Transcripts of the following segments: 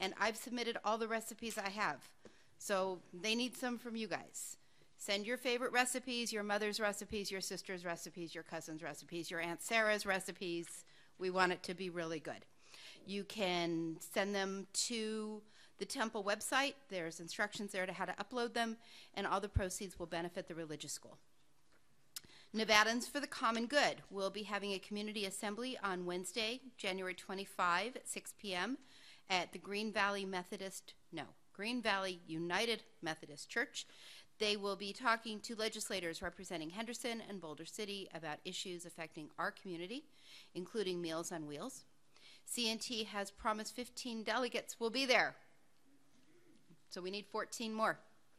and I've submitted all the recipes I have. So they need some from you guys. Send your favorite recipes, your mother's recipes, your sister's recipes, your cousin's recipes, your Aunt Sarah's recipes. We want it to be really good. You can send them to the temple website. There's instructions there to how to upload them, and all the proceeds will benefit the religious school. Nevadans for the Common Good. We'll be having a community assembly on Wednesday, January 25 at 6 p.m. at the Green Valley United Methodist Church. They will be talking to legislators representing Henderson and Boulder City about issues affecting our community, including Meals on Wheels. CNT has promised 15 delegates will be there. So we need 14 more.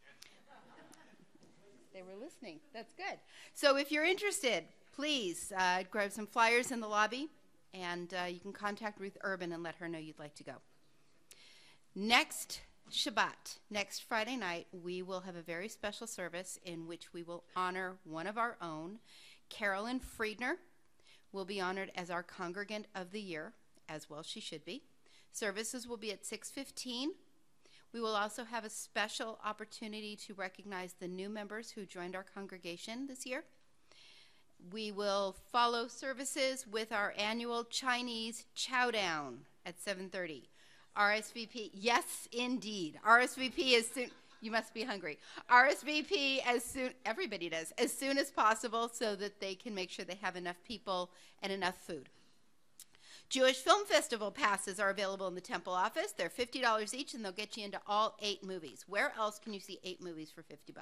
They were listening. That's good. So if you're interested, please grab some flyers in the lobby, and you can contact Ruth Urban and let her know you'd like to go. Next Shabbat, next Friday night, we will have a very special service in which we will honor one of our own. Carolyn Friedner will be honored as our Congregant of the Year, as well she should be. Services will be at 6:15. We will also have a special opportunity to recognize the new members who joined our congregation this year. We will follow services with our annual Chinese Chow Down at 7:30. RSVP, yes, indeed. RSVP as soon, you must be hungry. RSVP as soon, everybody does, as soon as possible so that they can make sure they have enough people and enough food. Jewish Film Festival passes are available in the temple office. They're $50 each, and they'll get you into all 8 movies. Where else can you see 8 movies for $50?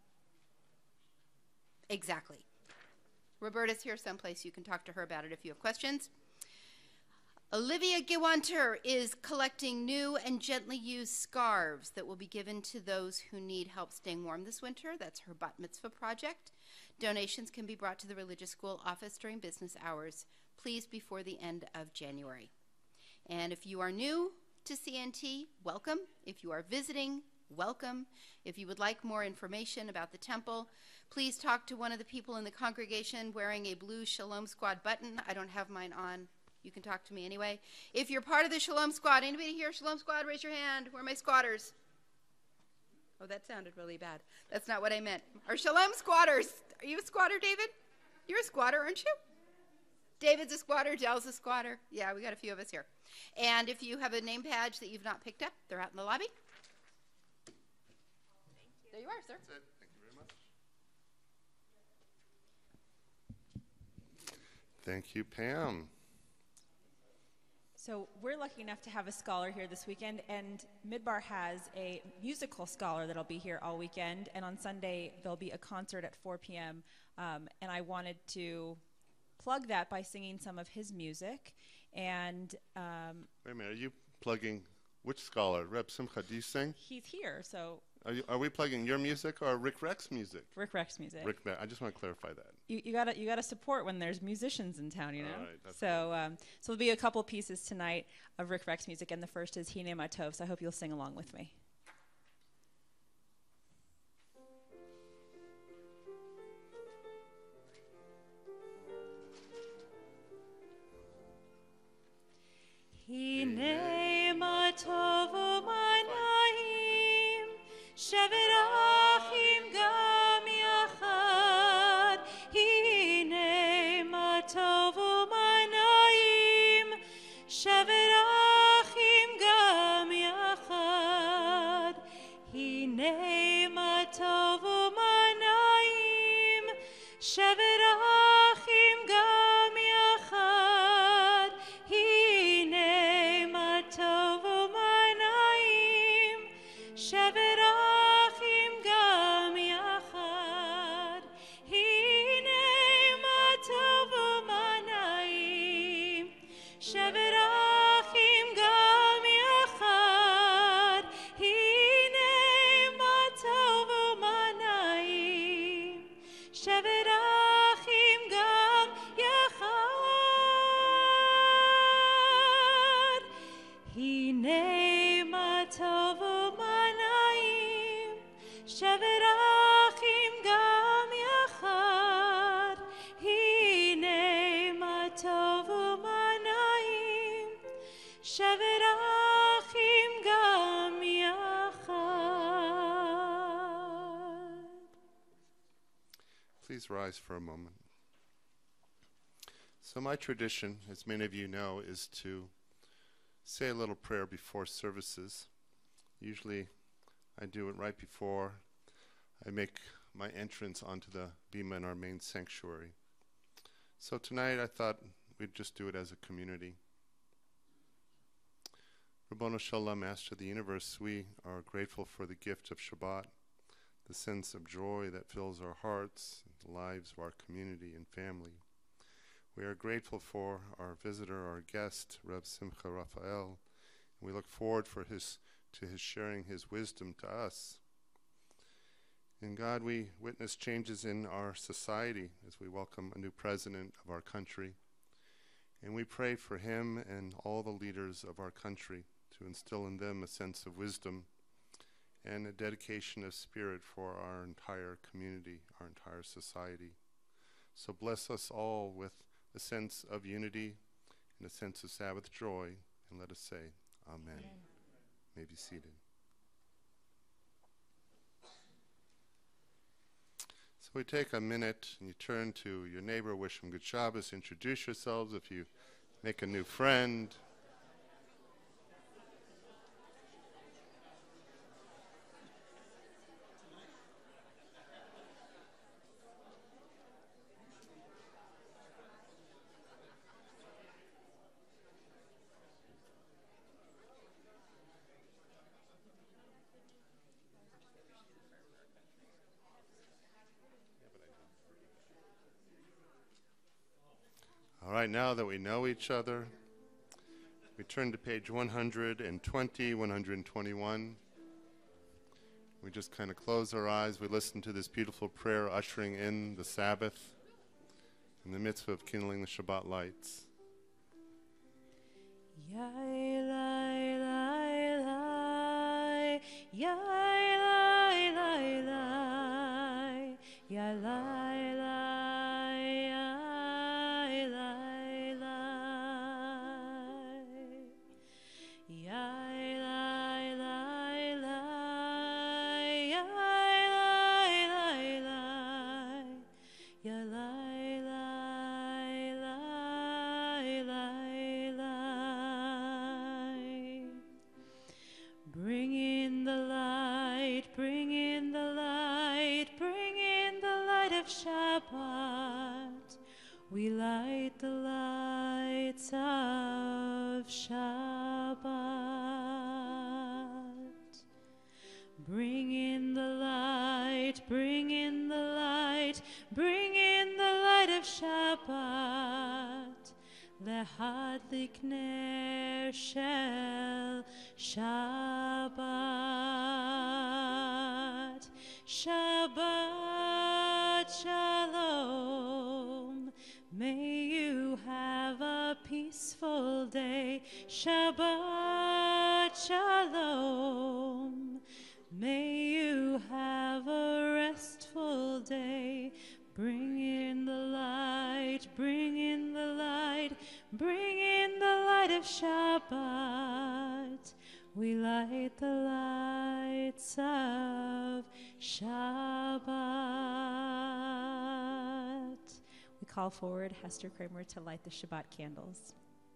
Exactly. Roberta's here someplace. You can talk to her about it if you have questions. Olivia Gewanter is collecting new and gently used scarves that will be given to those who need help staying warm this winter. That's her bat mitzvah project. Donations can be brought to the religious school office during business hours, please before the end of January. And if you are new to CNT, welcome. If you are visiting, welcome. If you would like more information about the temple, please talk to one of the people in the congregation wearing a blue Shalom Squad button. I don't have mine on. You can talk to me anyway. If you're part of the Shalom Squad, anybody here, Shalom Squad, raise your hand. Where are my squatters? Oh, that sounded really bad. That's not what I meant. Our Shalom Squatters. Are you a squatter, David? You're a squatter, aren't you? David's a squatter. Dell's a squatter. Yeah, we got a few of us here. And if you have a name badge that you've not picked up, they're out in the lobby. There you are, sir. That's it. Thank you very much. Thank you, Pam. So we're lucky enough to have a scholar here this weekend, and Midbar has a musical scholar that'll be here all weekend, and on Sunday there'll be a concert at 4 p.m., and I wanted to plug that by singing some of his music. And wait a minute, are you plugging which scholar? Reb Simcha, do you sing? He's here, so... Are we plugging your music or Rick Rex music? Rick Rex music. I just want to clarify that. You gotta support when there's musicians in town, you know. All right, that's so there'll be a couple pieces tonight of Rick Rex music, and the first is Hine Matov. So I hope you'll sing along with me. Hine Matov u'manayim shevet achim gam yachad. Hine matov u'manayim shevet achim gam yachad. Hine matov u'manayim shevet achim gam yachad. Hine matov u'manayim shevet achim gam yachad. Hine matov u'manayim shevet achim gam yachad. Hine matov u'manayim shevet achim gam yachad. Hine matov u'manayim shevet achim gam yachad. Hine matov u'manayim shevet achim gam please rise for a moment. So my tradition, as many of you know, is to say a little prayer before services. Usually I do it right before I make my entrance onto the bima in our main sanctuary. So tonight I thought we'd just do it as a community. Rabbanu Shalom, Master of the Universe, we are grateful for the gift of Shabbat, the sense of joy that fills our hearts, the lives of our community and family. We are grateful for our visitor, our guest, Reb Simcha Raphael. We look forward to his sharing his wisdom to us. In God, we witness changes in our society as we welcome a new president of our country. And we pray for him and all the leaders of our country to instill in them a sense of wisdom and a dedication of spirit for our entire community, our entire society. So bless us all with a sense of unity and a sense of Sabbath joy, and let us say, Amen. Amen. May be seated. So we take a minute and you turn to your neighbor, wish him good Shabbos, introduce yourselves if you make a new friend. All right, now that we know each other, we turn to page 120, 121. We just kind of close our eyes. We listen to this beautiful prayer ushering in the Sabbath in the mitzvah of kindling the Shabbat lights. Shabbat, we light the lights of Shabbat. Bring in the light, bring in the light, bring in the light of Shabbat. Lehadlik ner shel Shabbat. Shabbat Shalom, may you have a peaceful day. Shabbat Shalom, may you have a restful day. Bring in the light, bring in the light, bring in the light of Shabbat. We light the lights of Shabbat. We call forward Hester Kramer to light the Shabbat candles.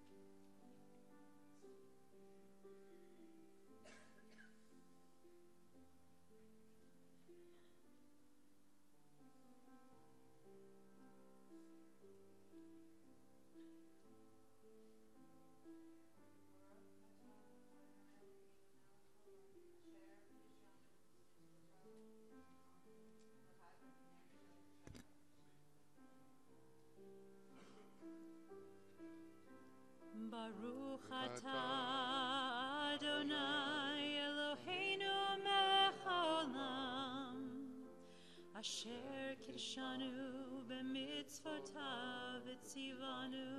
Baruch atah Adonai Eloheinu melech haolam, asher kirshanu b'mitzvotav etzivanu.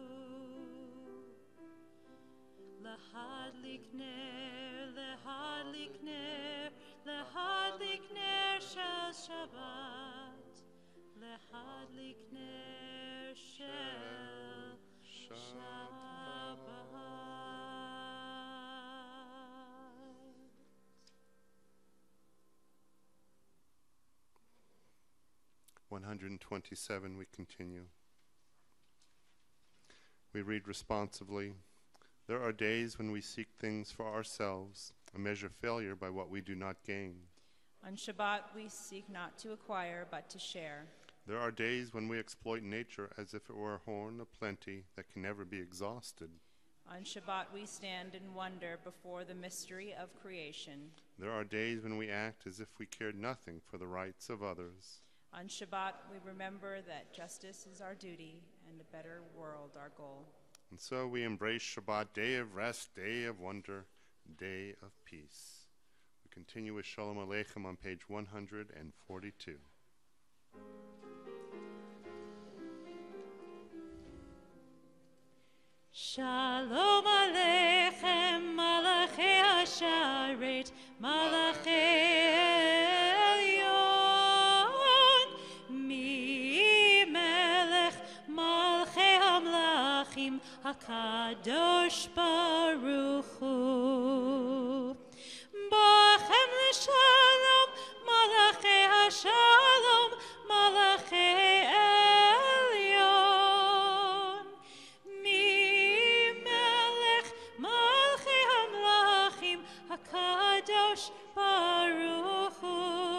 Lahadlik ner, lahadlik ner, lahadlik ner shel Shabbat, lahadlik ner shel Shabbat. 122. 127, we continue. We read responsively, "There are days when we seek things for ourselves and measure failure by what we do not gain. On Shabbat, we seek not to acquire, but to share. There are days when we exploit nature as if it were a horn of plenty that can never be exhausted. On Shabbat, we stand in wonder before the mystery of creation. There are days when we act as if we cared nothing for the rights of others. On Shabbat, we remember that justice is our duty and a better world our goal. And so we embrace Shabbat, day of rest, day of wonder, day of peace." We continue with Shalom Aleichem on page 142. Shalom Aleichem, Malachi Hasharet, Malachi Elyon, Mi Melech, Malchei Hamlachim, HaKadosh Baruch Hu. Bachem l'shalom, Malachi Hashalom, Malachi Elyon, HaKadosh Baruch Hu.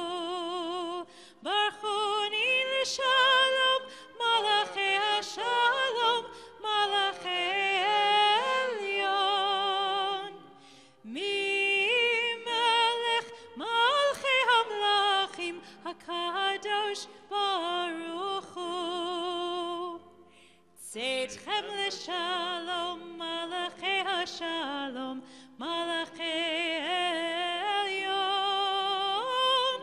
Barchuni l'shalom, Malachi Hashalom, Malachi Elyon. Mi-melech Malchei Hamlachim, HaKadosh Baruch Hu. Tzedchem l'shalom, Malachi Hashalom, Malachi Elyon,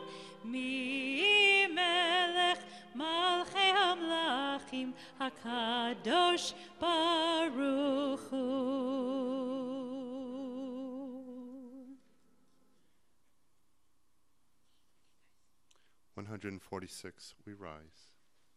Mi-melech Malchei Hamlachim, HaKadosh Baruch Hu. 146, we rise.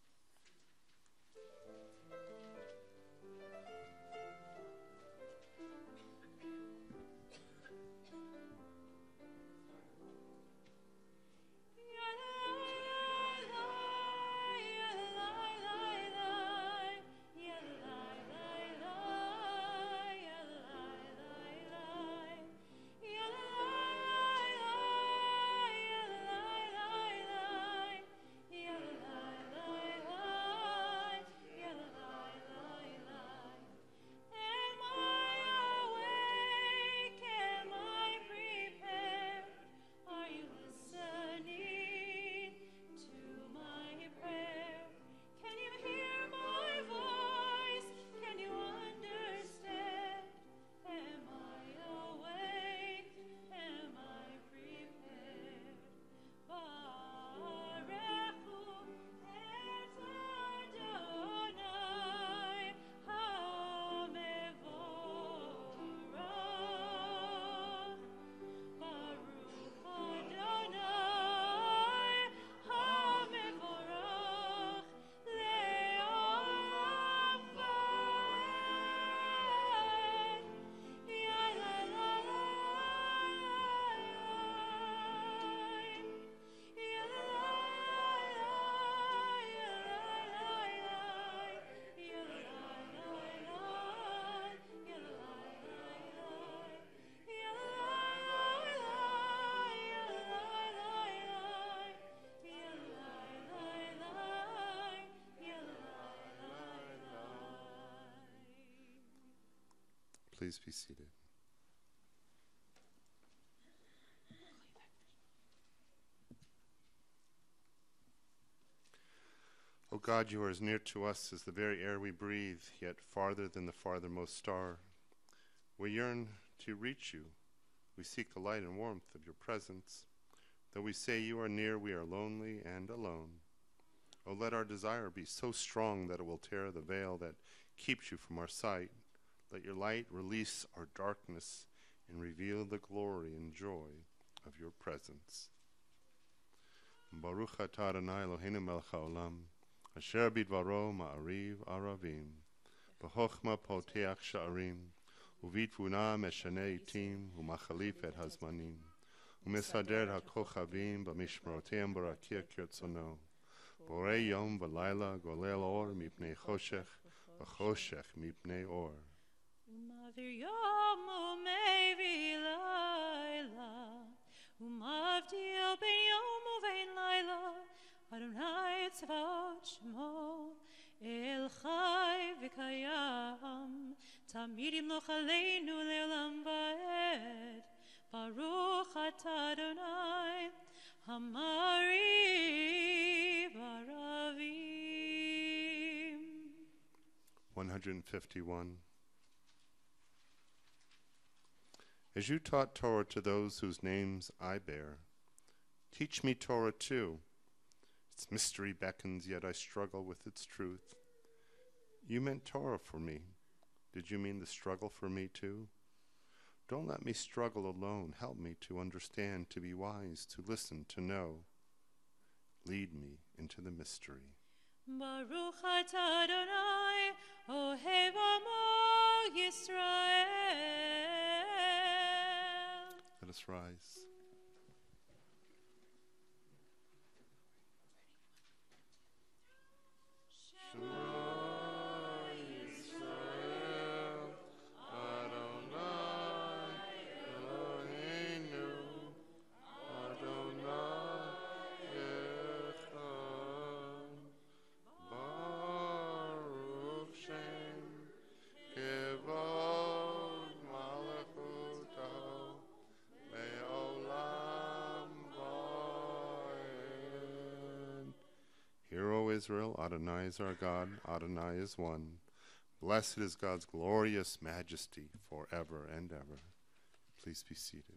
Please be seated. O God, you are as near to us as the very air we breathe, yet farther than the farthermost star. We yearn to reach you. We seek the light and warmth of your presence. Though we say you are near, we are lonely and alone. O let our desire be so strong that it will tear the veil that keeps you from our sight. Let your light release our darkness and reveal the glory and joy of your presence. Baruch atah Adonai Eloheinu melech haolam, asher bidvaro ma'ariv aravim, b'chochma poteach sha'arim, uvitvuna meshane itim, umachalif et hazmanim, umesader ha'kochavim b'mishmaroteim barakia kirtzono, Borei yom v'layla golel or mipnei choshech v'choshech mipnei or. Umavir yom umevi laila, umavdil ben yom uvein laila, Adonai tzvaot shmo, El chai v'kayam, Tamid yimloch aleinu le'olam va'ed, Baruch atah Adonai, Hamari Baravim. 151. As you taught Torah to those whose names I bear, teach me Torah too. Its mystery beckons, yet I struggle with its truth. You meant Torah for me. Did you mean the struggle for me too? Don't let me struggle alone. Help me to understand, to be wise, to listen, to know. Lead me into the mystery. Baruch atah Adonai, Ohev Amo Yisrael. Let us rise. Hear, O Israel, Adonai is our God, Adonai is one. Blessed is God's glorious majesty forever and ever. Please be seated.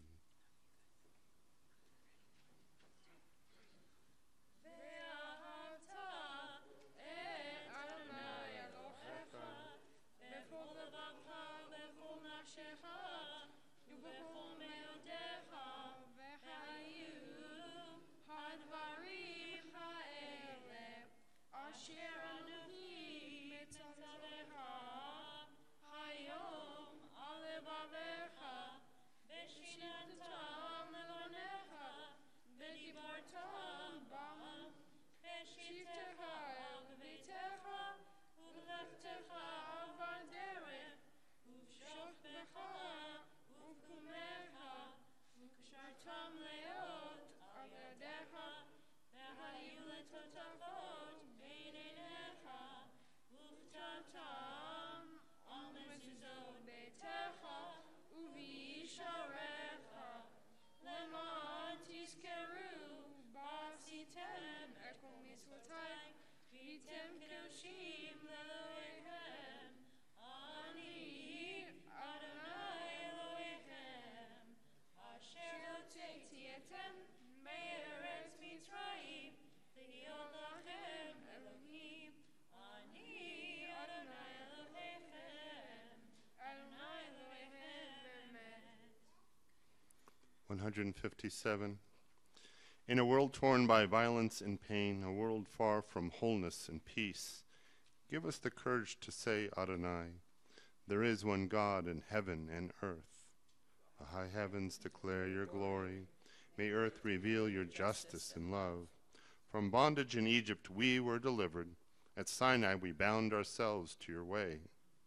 (157) In a world torn by violence and pain, a world far from wholeness and peace, give us the courage to say, Adonai, there is one God in heaven and earth. The high heavens declare your glory. May earth reveal your justice and love. From bondage in Egypt we were delivered. At Sinai we bound ourselves to your way.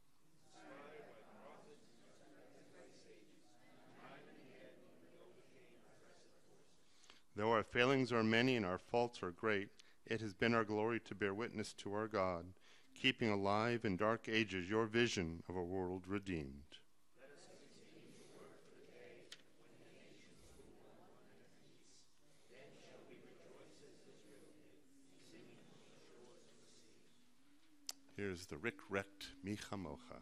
Though our failings are many and our faults are great, it has been our glory to bear witness to our God, keeping alive in dark ages your vision of a world redeemed. Here's the Rick Rekt Micha Mocha.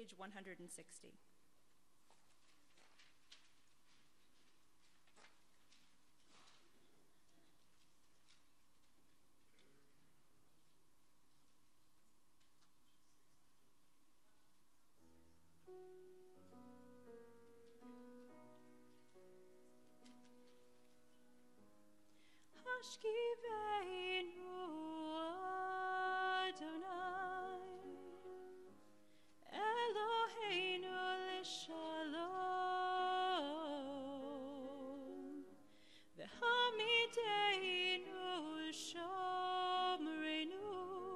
page 160. Hashkiveinu Adonai Eloheinu l'shalom V'hamideinu shomreinu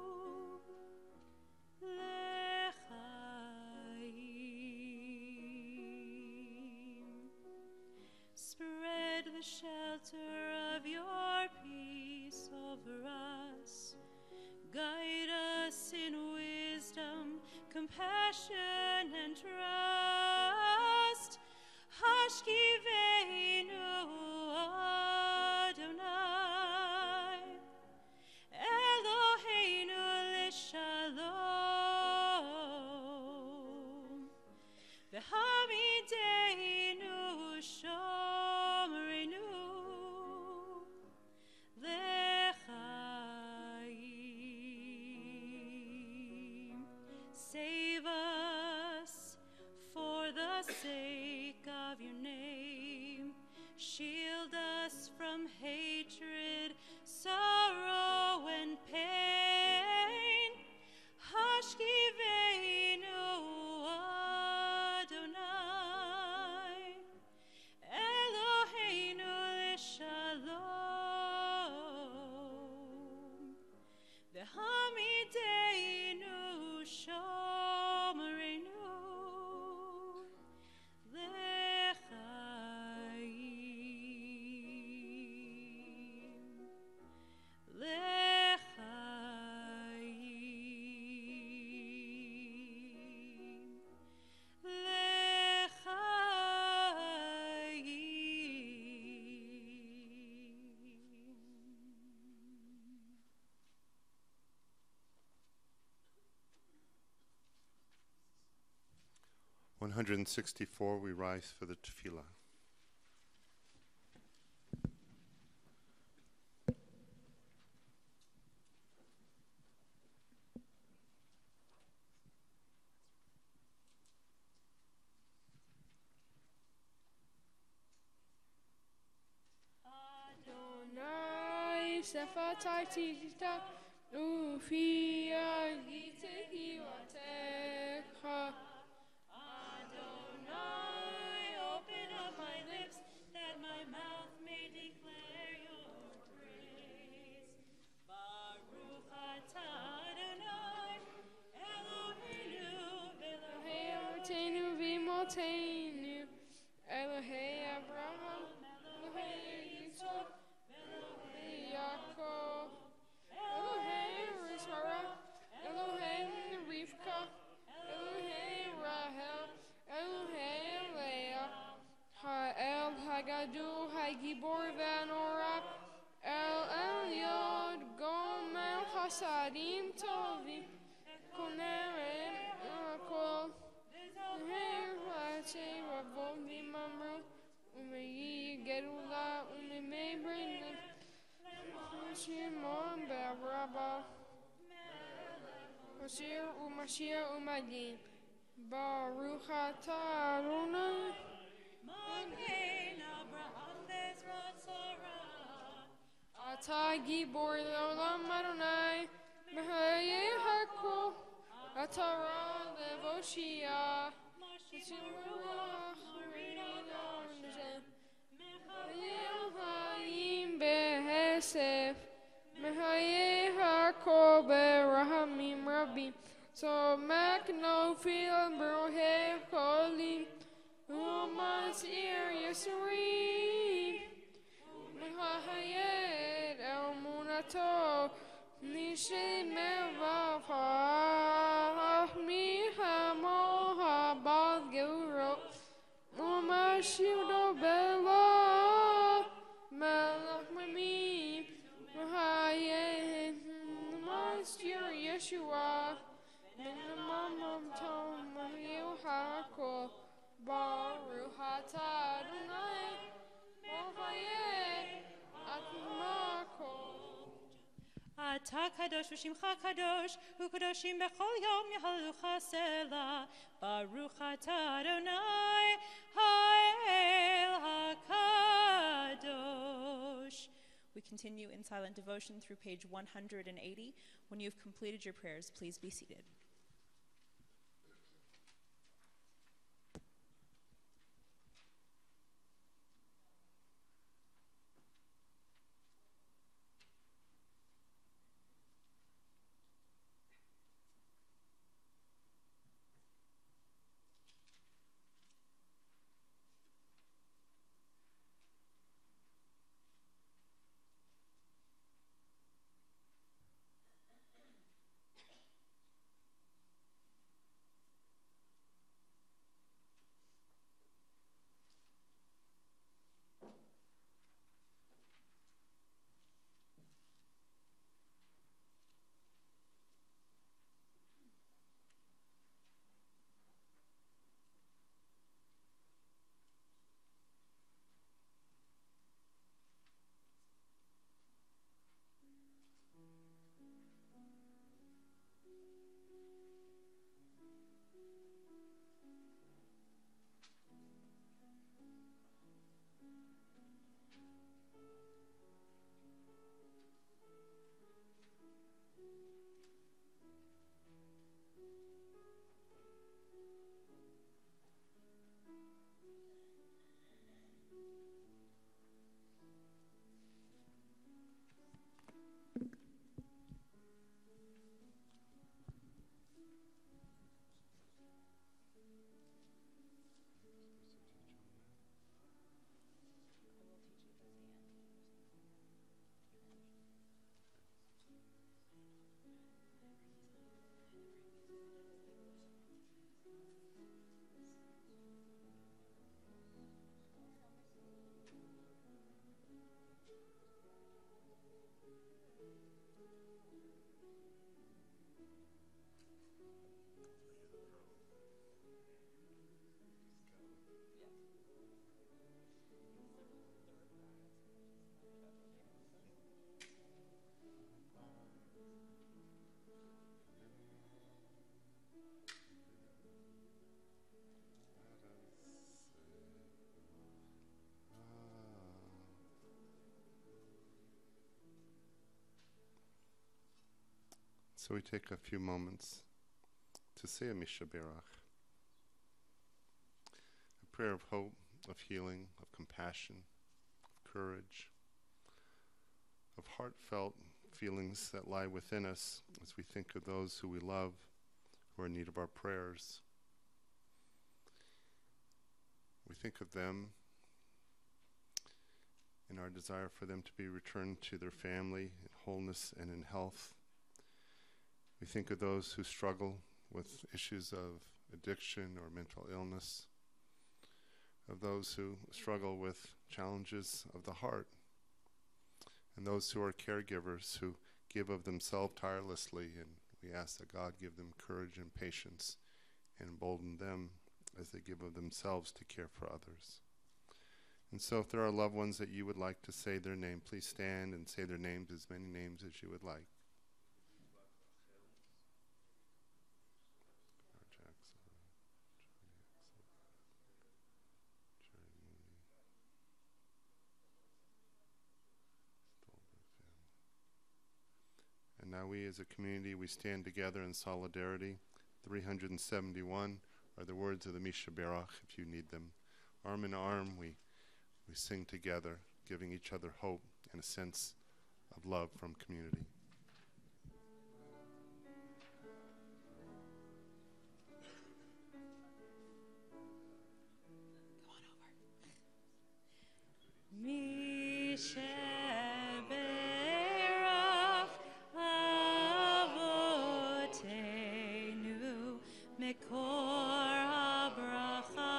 l'chaim. Spread the shelter of your peace over us. Guide us in wisdom, compassion, and trust. Hashkiveinu Adonai Eloheinu l'shalom V'hamideinu shomreinu l'chaim. Save us for the sake of your name. Shield us from hatred, sorrow, and pain. Hashkiveinu Adonai Eloheinu l'shalom V'hamideinu shomreinu l'chaim. One 164, we rise for the tefillah. Adonai sefataytika ufia gitehi watecha. Adonai, open up my lips that my mouth may declare your praise. Baruch atah Adonai, Eloheinu, Elohei Avotenu v'Imotenu, Elohei Abraham, Elohei Yitzchak, Elohei Yaakov, Elohei Sarah, Elohei Rivka, Elohei Rahel, Elohei Leah, Ha'el Hagadol, Hagibor Vanora, El Elyon, Gomel Hasadim Tovim, Konerem Kol, Elohei Lache Ravon Vimamru, Umeyi Gerula, Umemei Brennan, Shimon Barabba, Masir Umashir Umadim, Baruch atah Adonai, Magen Abraham Bezrat Sarah. Atah Gibor Leolam Adonai, Mehaye Hakol, Atah Ra Levoshia, Tzimruach Marina Arnazem, Mehaye Behesef, Mehaye Hakol Berahamim Rabbi, so Makno Fil Brohe Kolim, Umasir Yisri, Mehayed El Munato, Nishe Mevafa, Mihamo Habal Guro, Umashido Bella, Melach Mimi, Mehayed Masir Yeshua, Mamam Tom, Mahio אתה קדוש ושמך קדוש, וקדושים בכל יום יהללוך סלה. ברוך אתה אדוני, האל הקדוש. We continue in silent devotion through page 180. When you've completed your prayers, please be seated. So we take a few moments to say a Mishaberach, a prayer of hope, of healing, of compassion, of courage, of heartfelt feelings that lie within us as we think of those who we love, who are in need of our prayers. We think of them in our desire for them to be returned to their family in wholeness and in health. We think of those who struggle with issues of addiction or mental illness, of those who struggle with challenges of the heart, and those who are caregivers who give of themselves tirelessly, and we ask that God give them courage and patience and embolden them as they give of themselves to care for others. And so if there are loved ones that you would like to say their name, please stand and say their names, as many names as you would like. And now we as a community, we stand together in solidarity. 371 are the words of the Mishaberach, if you need them. Arm in arm, we sing together, giving each other hope and a sense of love from community. Come on over. Mishaberach avotenu mekor habracha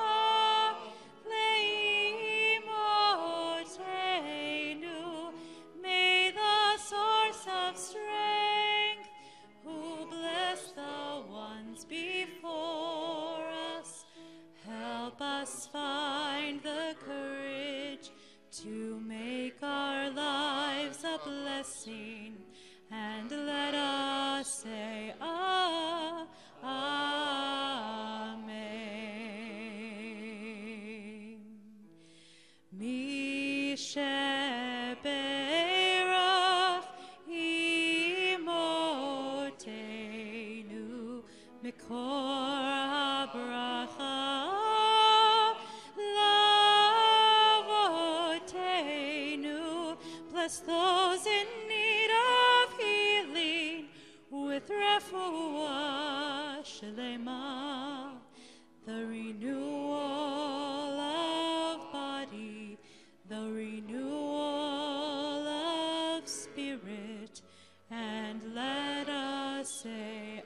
leimotenu. May the source of strength, who bless the ones before us, help us find the courage to make our lives a blessing Kor bracha lavotenu. Bless those in need of healing with refuah shlema, the renewal of body, the renewal of spirit, and let us say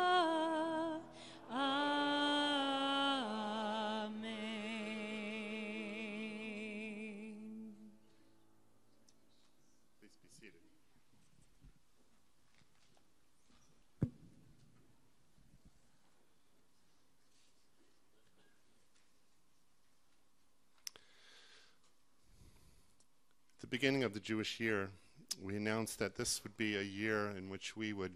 Amen. Please be seated. At the beginning of the Jewish year, we announced that this would be a year in which we would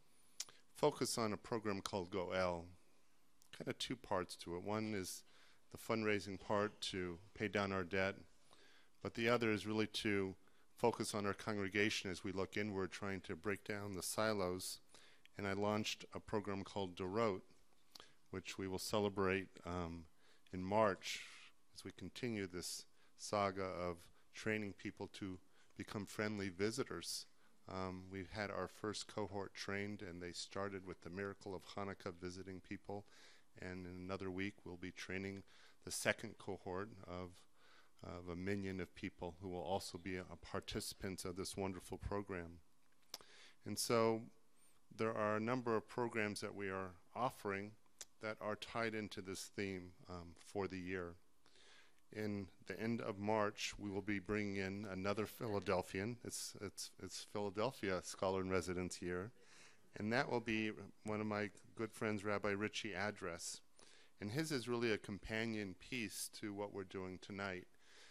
focus on a program called Goel. Kind of two parts to it. One is the fundraising part to pay down our debt, but the other is really to focus on our congregation as we look inward, trying to break down the silos. And I launched a program called Dorot, which we will celebrate in March as we continue this saga of training people to become friendly visitors. We've had our first cohort trained, and they started with the miracle of Hanukkah visiting people. And in another week, we'll be training the second cohort of a minion of people who will also be participants of this wonderful program. And so there are a number of programs that we are offering that are tied into this theme for the year. In the end of March, we will be bringing in another Philadelphian. It's Philadelphia Scholar in Residence here. And that will be one of my good friends, Rabbi Richie Address. And his is really a companion piece to what we're doing tonight.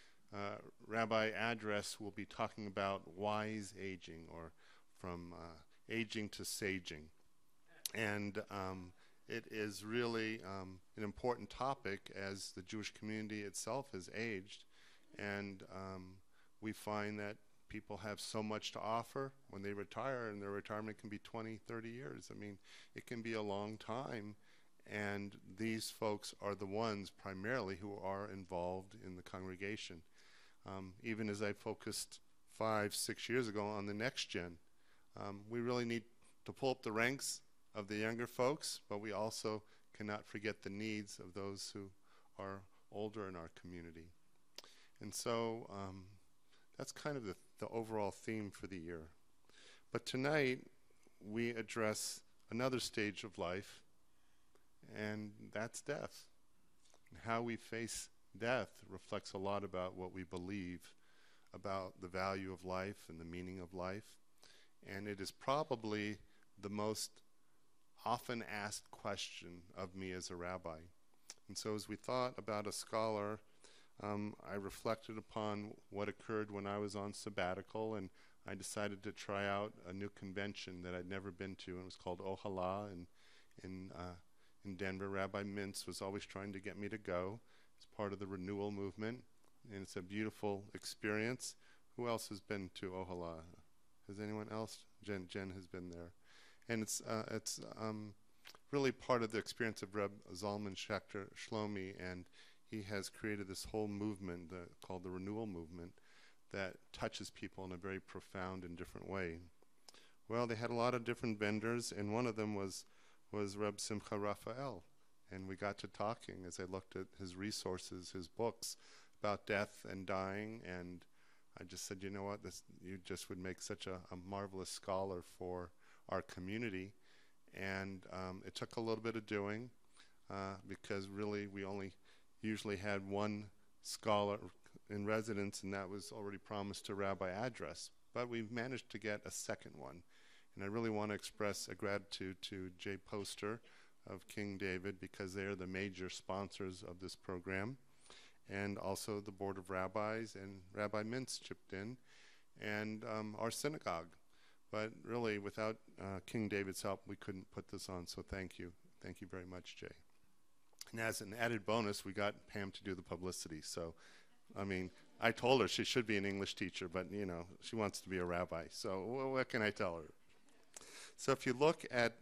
Rabbi Address will be talking about wise aging, or from aging to saging. And it is really an important topic as the Jewish community itself has aged. And we find that people have so much to offer when they retire, and their retirement can be 20, 30 years. I mean, it can be a long time. And these folks are the ones primarily who are involved in the congregation. Even as I focused 5, 6 years ago on the next gen, we really need to pull up the ranks of the younger folks, but we also cannot forget the needs of those who are older in our community. And so that's kind of the overall theme for the year. But tonight, we address another stage of life, and that's death. And how we face death reflects a lot about what we believe about the value of life and the meaning of life. And it is probably the most often asked question of me as a rabbi. And so as we thought about a scholar, I reflected upon what occurred when I was on sabbatical, and I decided to try out a new convention that I'd never been to, and it was called Ohala in Denver. Rabbi Mintz was always trying to get me to go. It's part of the renewal movement, and it's a beautiful experience. Who else has been to Ohala? Has anyone else? Jen has been there. And it's really part of the experience of Reb Zalman Schachter Shlomi, and he has created this whole movement called the Renewal Movement that touches people in a very profound and different way. Well, they had a lot of different vendors, and one of them was Reb Simcha Raphael. And we got to talking as I looked at his resources, his books about death and dying, and I just said, you know what, you just would make such a marvelous scholar for our community. And it took a little bit of doing because really we only usually had one scholar in residence, and that was already promised to Rabbi Address. But we've managed to get a second one. And I really want to express a gratitude to Jay Poster of King David, because they are the major sponsors of this program, and also the Board of Rabbis, and Rabbi Mintz chipped in, and our synagogue. But really, without King David's help, we couldn't put this on, so thank you. Thank you very much, Jay. And as an added bonus, we got Pam to do the publicity. So, I mean, I told her she should be an English teacher, but, you know, she wants to be a rabbi. So what can I tell her? So if you look at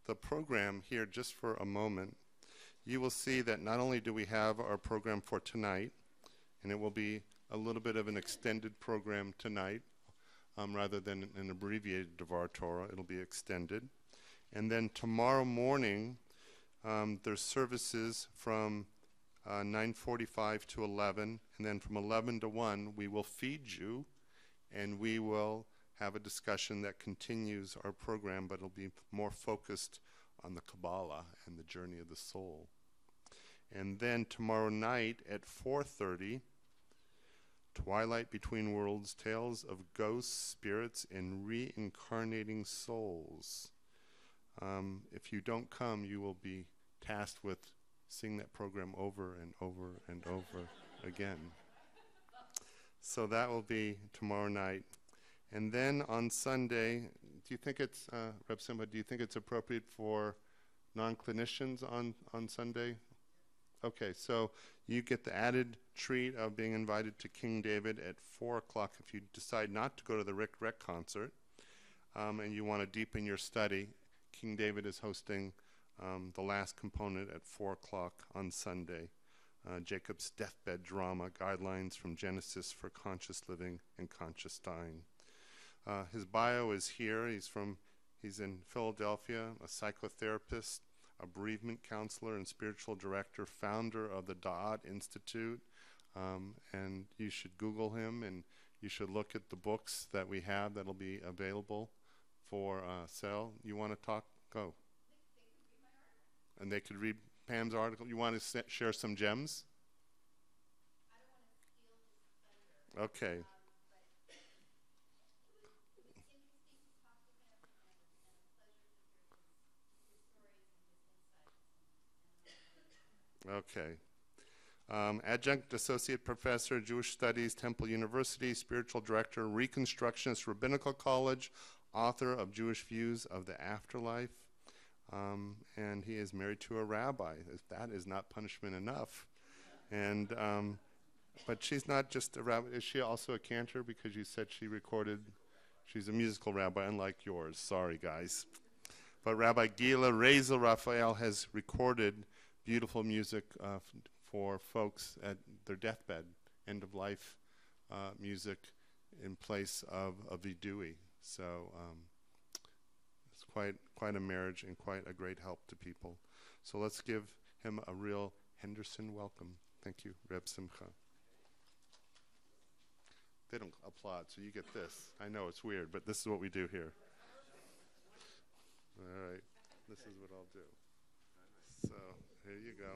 the program here just for a moment, you will see that not only do we have our program for tonight, and it will be a little bit of an extended program tonight, rather than an abbreviated Devar Torah. It'll be extended. And then tomorrow morning, there's services from 9:45 to 11, and then from 11 to 1, we will feed you, and we will have a discussion that continues our program, but it'll be more focused on the Kabbalah and the journey of the soul. And then tomorrow night at 4:30, Twilight Between Worlds, Tales of Ghosts, Spirits, and Reincarnating Souls. If you don't come, you will be tasked with seeing that program over and over and over again. So that will be tomorrow night. And then on Sunday, do you think it's, Reb Simcha, do you think it's appropriate for non-clinicians on Sunday? Okay, so you get the added treat of being invited to King David at 4 o'clock if you decide not to go to the Rick Rec concert and you want to deepen your study. King David is hosting the last component at 4 o'clock on Sunday. Jacob's Deathbed Drama, Guidelines from Genesis for Conscious Living and Conscious Dying. His bio is here. He's in Philadelphia, a psychotherapist, a bereavement counselor and spiritual director, founder of the Da'at Institute. And you should Google him, and you should look at the books that we have that'll be available for sale. You want to talk? Go. And they could read Pam's article. You want to share some gems? I don't want to steal his thunder. Okay. Okay. Adjunct Associate Professor, Jewish Studies, Temple University, Spiritual Director, Reconstructionist Rabbinical College, author of Jewish Views of the Afterlife, and he is married to a rabbi. If that is not punishment enough. And but she's not just a rabbi. Is she also a cantor? Because you said she recorded. She's a musical rabbi, unlike yours. Sorry, guys. But Rabbi Gila Rezel Raphael has recorded beautiful music for folks at their deathbed, end-of-life music in place of a vidui. So it's quite a marriage and quite a great help to people. So let's give him a real Henderson welcome. Thank you, Reb Simcha. They don't applaud, so you get this. I know it's weird, but this is what we do here. All right, this is what I'll do. So here you go.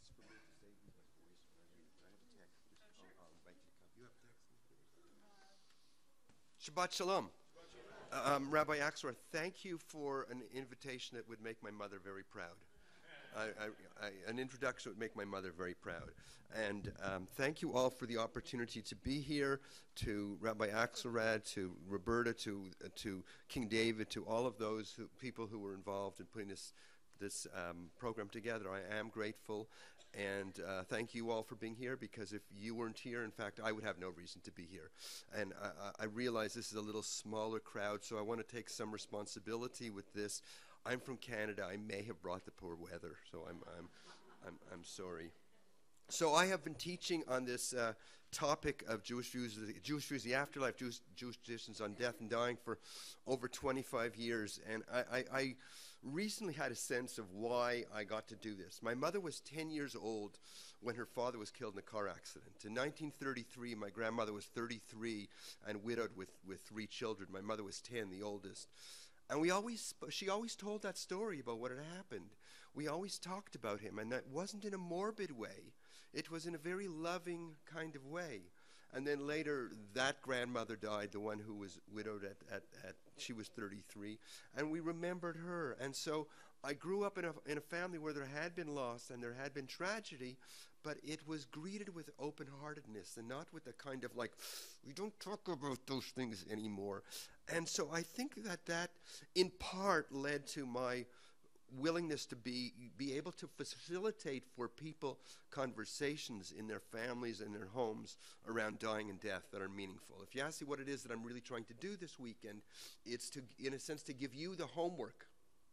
Shabbat Shalom. Rabbi Axelrod, thank you for an invitation that would make my mother very proud. An introduction would make my mother very proud. And thank you all for the opportunity to be here, to Rabbi Axelrod, to Roberta, to King David, to all of those people who were involved in putting this program together. I am grateful, and thank you all for being here, because if you weren't here, in fact, I would have no reason to be here. And I realize this is a little smaller crowd, so I want to take some responsibility with this. I'm from Canada. I may have brought the poor weather, so I'm sorry. So I have been teaching on this topic of Jewish views of the afterlife, Jewish traditions on death and dying for over 25 years, and I recently had a sense of why I got to do this. My mother was 10 years old when her father was killed in a car accident. In 1933, my grandmother was 33 and widowed with 3 children. My mother was 10, the oldest. And she always told that story about what had happened. We always talked about him, and that wasn't in a morbid way. It was in a very loving kind of way. And then later, that grandmother died, the one who was widowed she was 33, and we remembered her. And so I grew up in a family where there had been loss and there had been tragedy, but it was greeted with open-heartedness and not with the kind of like, we don't talk about those things anymore. And so I think that in part led to my willingness to be able to facilitate for people conversations in their families and their homes around dying and death that are meaningful. If you ask me what it is that I'm really trying to do this weekend, it's to, in a sense, to give you the homework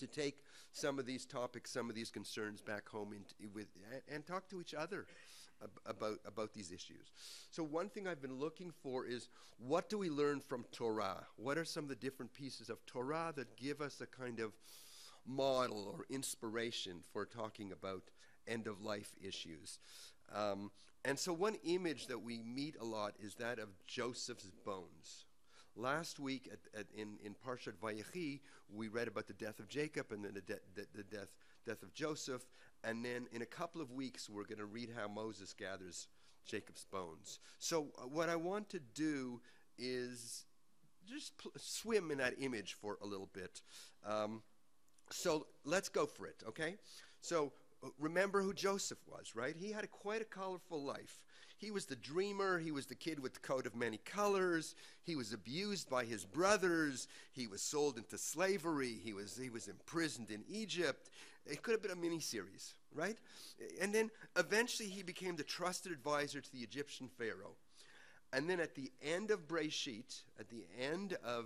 to take some of these topics, some of these concerns back home and talk to each other about these issues. So one thing I've been looking for is, what do we learn from Torah? What are some of the different pieces of Torah that give us a kind of model or inspiration for talking about end-of-life issues? And so one image that we meet a lot is that of Joseph's bones. Last week in Parshat Vayechi, we read about the death of Jacob and then the death of Joseph. And then in a couple of weeks, we're going to read how Moses gathers Jacob's bones. So what I want to do is just swim in that image for a little bit. So let's go for it, okay? So remember who Joseph was, right? He had quite a colorful life. He was the dreamer. He was the kid with the coat of many colors. He was abused by his brothers. He was sold into slavery. He was imprisoned in Egypt. It could have been a mini-series, right? And then eventually he became the trusted advisor to the Egyptian Pharaoh. And then at the end of Breshit, at the end of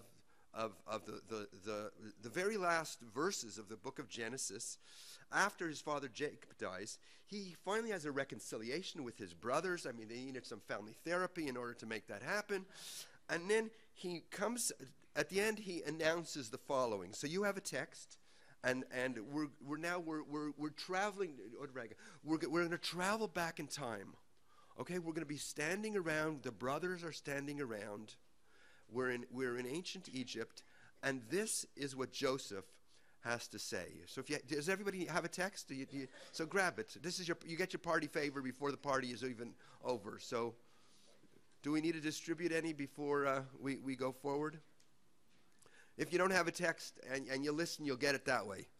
the very last verses of the book of Genesis, after his father Jacob dies, he finally has a reconciliation with his brothers. I mean, they needed some family therapy in order to make that happen. And then he comes, at the end, he announces the following. So you have a text, and we're traveling. We're going to travel back in time. Okay, we're going to be standing around. The brothers are standing around. We're in ancient Egypt, and this is what Joseph has to say. So does everybody have a text? So grab it. This is you get your party favor before the party is even over. So do we need to distribute any before we go forward? If you don't have a text and you listen, you'll get it that way.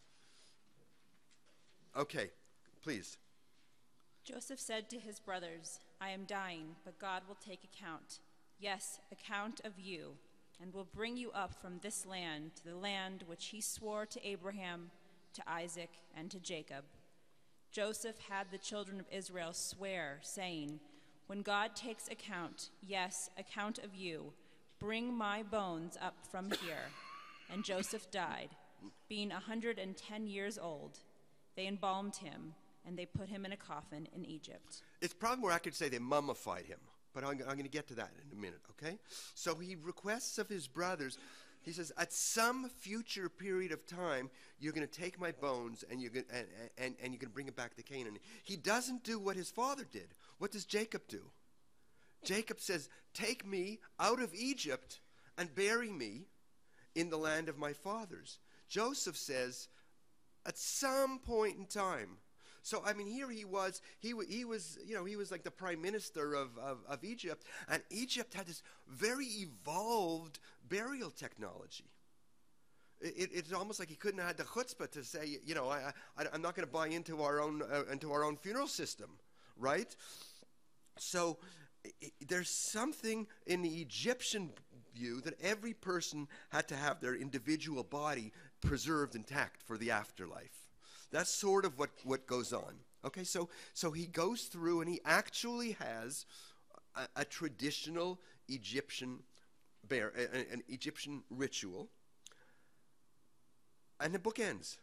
Okay, please. Joseph said to his brothers, "I am dying, but God will take account. Yes, account of you, and will bring you up from this land to the land which he swore to Abraham, to Isaac, and to Jacob." Joseph had the children of Israel swear, saying, "When God takes account, yes, account of you, bring my bones up from here." And Joseph died, being 110 years old. They embalmed him, and they put him in a coffin in Egypt. It's probably more accurate to say they mummified him. But I'm going to get to that in a minute, okay? So he requests of his brothers, he says, at some future period of time, you're going to take my bones and you're going to bring it back to Canaan. He doesn't do what his father did. What does Jacob do? Jacob says, take me out of Egypt and bury me in the land of my fathers. Joseph says, at some point in time. So, I mean, here he was like the prime minister of Egypt, and Egypt had this very evolved burial technology. It's almost like he couldn't have had the chutzpah to say, I'm not going to buy into our own funeral system, right? So there's something in the Egyptian view that every person had to have their individual body preserved intact for the afterlife. That's sort of what goes on. Okay, so he goes through and he actually has a traditional Egyptian an Egyptian ritual. And the book ends.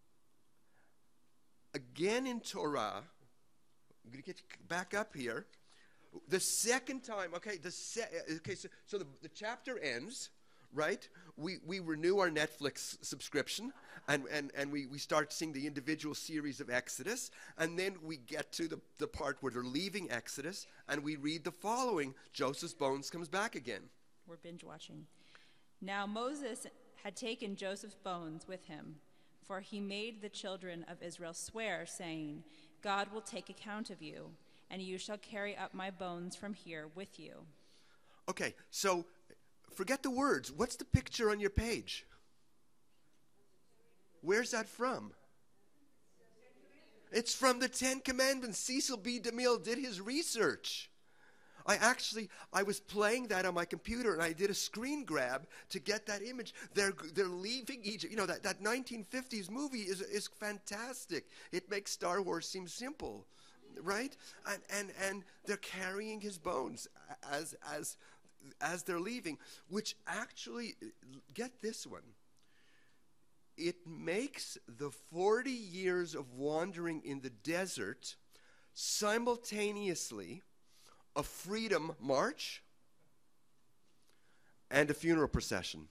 Again in Torah, I'm going to get you back up here. The second time, so the chapter ends, right? We renew our Netflix subscription, and we start seeing the individual series of Exodus, and then we get to the part where they're leaving Exodus, and we read the following: Joseph's bones comes back again. We're binge watching. Now Moses had taken Joseph's bones with him, for he made the children of Israel swear, saying, God will take account of you, and you shall carry up my bones from here with you. Okay, so forget the words. What's the picture on your page? Where's that from? It's from the Ten Commandments. Cecil B. DeMille did his research. I was playing that on my computer, and I did a screen grab to get that image. They're leaving Egypt. You know, that 1950s movie is fantastic. It makes Star Wars seem simple, right? And they're carrying his bones as they're leaving, which actually, get this one. it makes the 40 years of wandering in the desert simultaneously a freedom march and a funeral procession.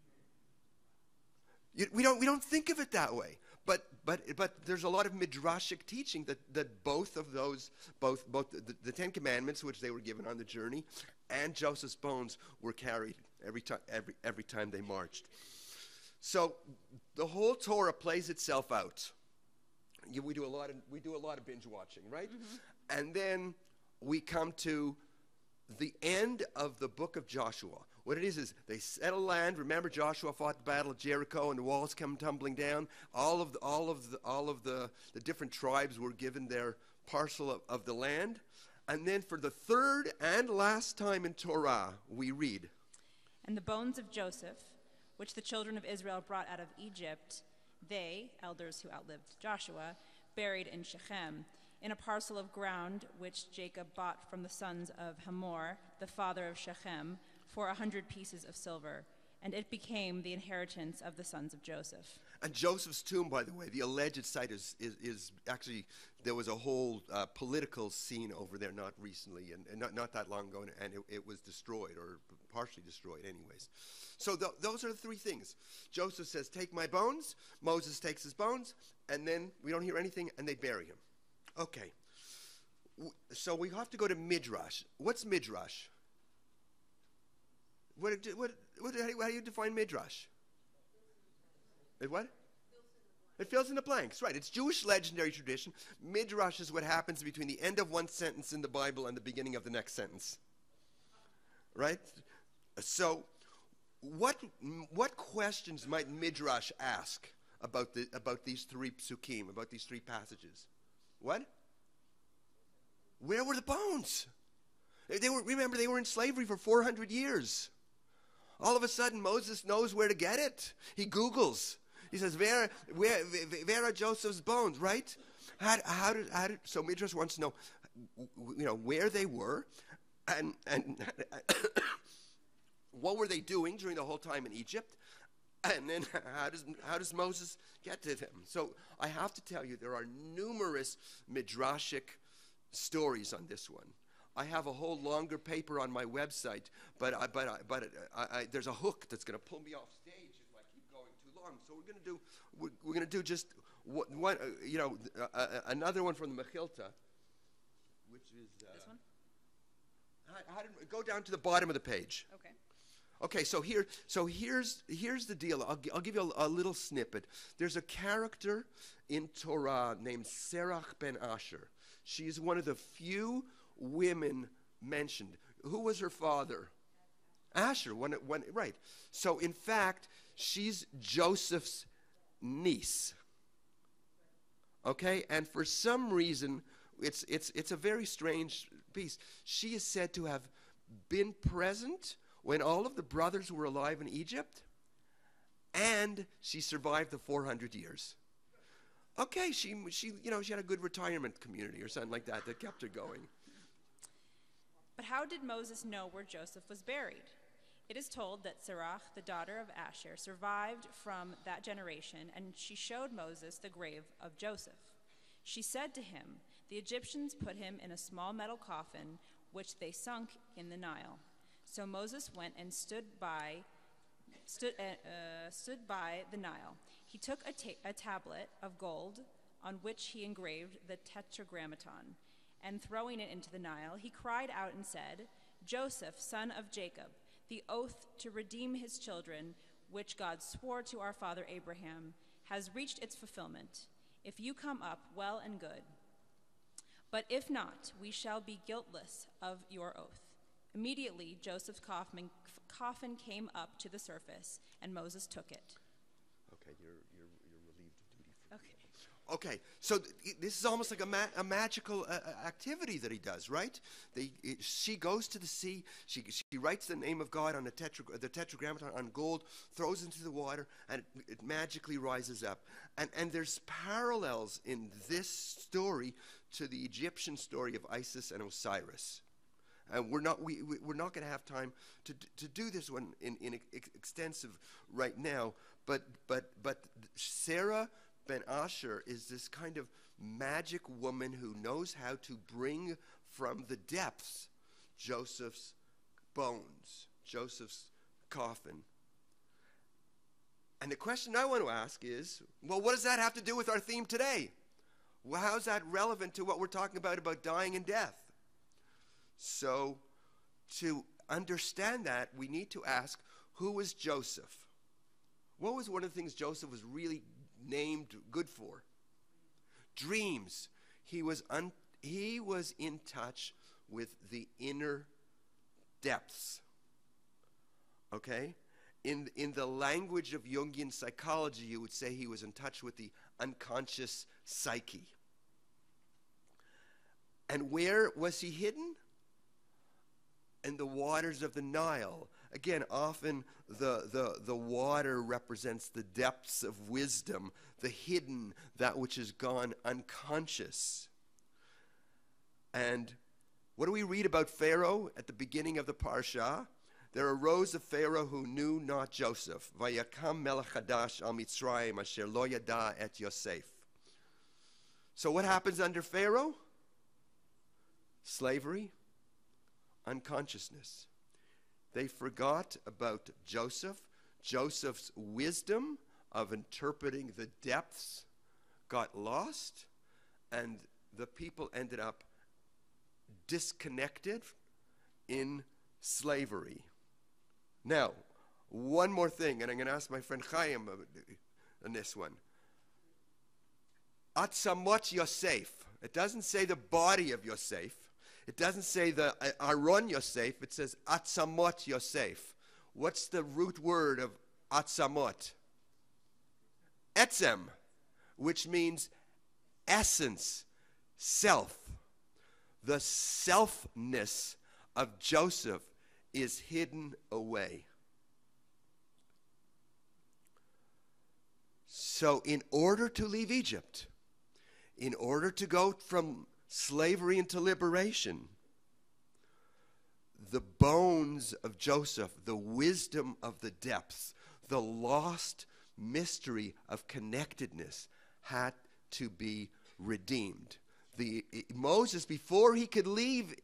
We don't think of it that way, but there's a lot of midrashic teaching that both of those, both the Ten Commandments, which they were given on the journey, and Joseph's bones were carried every time they marched. So the whole Torah plays itself out. We do a lot of binge watching, right? Mm-hmm. And then we come to the end of the book of Joshua. What it is they settle land. Remember, Joshua fought the battle of Jericho, and the walls come tumbling down. All of the different tribes were given their parcel of the land. And then for the third and last time in Torah, we read, "And the bones of Joseph, which the children of Israel brought out of Egypt, they, elders who outlived Joshua, buried in Shechem, in a parcel of ground which Jacob bought from the sons of Hamor, the father of Shechem, for 100 pieces of silver. And it became the inheritance of the sons of Joseph." And Joseph's tomb, by the way, the alleged site is actually, there was a whole political scene over there not recently, and not that long ago, and it was destroyed, or partially destroyed anyways. So those are the three things. Joseph says, "Take my bones." Moses takes his bones, and then we don't hear anything, and they bury him. Okay. So we have to go to Midrash. What's Midrash? How do you define Midrash? It what? It fills in the blanks, right. It's Jewish legendary tradition. Midrash is what happens between the end of one sentence in the Bible and the beginning of the next sentence. Right? So what questions might Midrash ask about these three psukim, about these three passages? What? Where were the bones? Remember, they were in slavery for 400 years. All of a sudden, Moses knows where to get it. He Googles. He says, where are Joseph's bones, right? So Midrash wants to know, where they were, and what were they doing during the whole time in Egypt, and then how does Moses get to them? So I have to tell you, there are numerous midrashic stories on this one. I have a whole longer paper on my website, but there's a hook that's going to pull me off stage if I keep going too long. So we're going to do just one, another one from the Mechilta, which is this one. Go down to the bottom of the page. Okay. Okay, so here's the deal. I'll give you a little snippet. There's a character in Torah named Serach ben Asher. She is one of the few women mentioned. Who was her father? Asher. Right. So in fact, she's Joseph's niece. Okay, and for some reason, it's a very strange piece. She is said to have been present when all of the brothers were alive in Egypt, and she survived the 400 years. Okay, she had a good retirement community or something like that kept her going. But how did Moses know where Joseph was buried? It is told that Serach, the daughter of Asher, survived from that generation, and she showed Moses the grave of Joseph. She said to him, "The Egyptians put him in a small metal coffin, which they sunk in the Nile." So Moses went and stood by the Nile. He took a tablet of gold on which he engraved the Tetragrammaton, and throwing it into the Nile, he cried out and said, "Joseph, son of Jacob, the oath to redeem his children, which God swore to our father Abraham, has reached its fulfillment. If you come up, well and good. But if not, we shall be guiltless of your oath." Immediately, Joseph's coffin came up to the surface, and Moses took it. Okay, you're relieved of duty. Okay. Okay, so this is almost like a magical activity that he does, right? She goes to the sea. She writes the name of God on the tetragrammaton on gold, throws it into the water, and it magically rises up. And there's parallels in this story to the Egyptian story of Isis and Osiris. And we're not going to have time to do this one in extensive right now. But Sarah ben Asher is this kind of magic woman who knows how to bring from the depths Joseph's bones, Joseph's coffin. And the question I want to ask is, well, what does that have to do with our theme today? Well, how's that relevant to what we're talking about dying and death? So, to understand that, we need to ask, who was Joseph? What was one of the things Joseph was really named good for? Dreams. He was in touch with the inner depths. Okay? In the language of Jungian psychology, you would say he was in touch with the unconscious psyche. And where was he hidden? In the waters of the Nile. Again, often the water represents the depths of wisdom, the hidden, that which has gone unconscious. And what do we read about Pharaoh at the beginning of the Parsha? There arose a Pharaoh who knew not Joseph. Vayakam melech hadash al Mitzrayim asher lo yada et Yosef. So what happens under Pharaoh? Slavery, unconsciousness. They forgot about Joseph. Joseph's wisdom of interpreting the depths got lost, and the people ended up disconnected in slavery. Now, one more thing, and I'm going to ask my friend Chaim on this one. Atzamot Yosef. It doesn't say the body of Yosef. It doesn't say the Aron Yosef. It says Atzamot Yosef. What's the root word of Atzamot? Etzem, which means essence, self. The selfness of Joseph is hidden away. So in order to leave Egypt, in order to go from slavery into liberation, the bones of Joseph, the wisdom of the depths, the lost mystery of connectedness had to be redeemed. Moses, before he could leave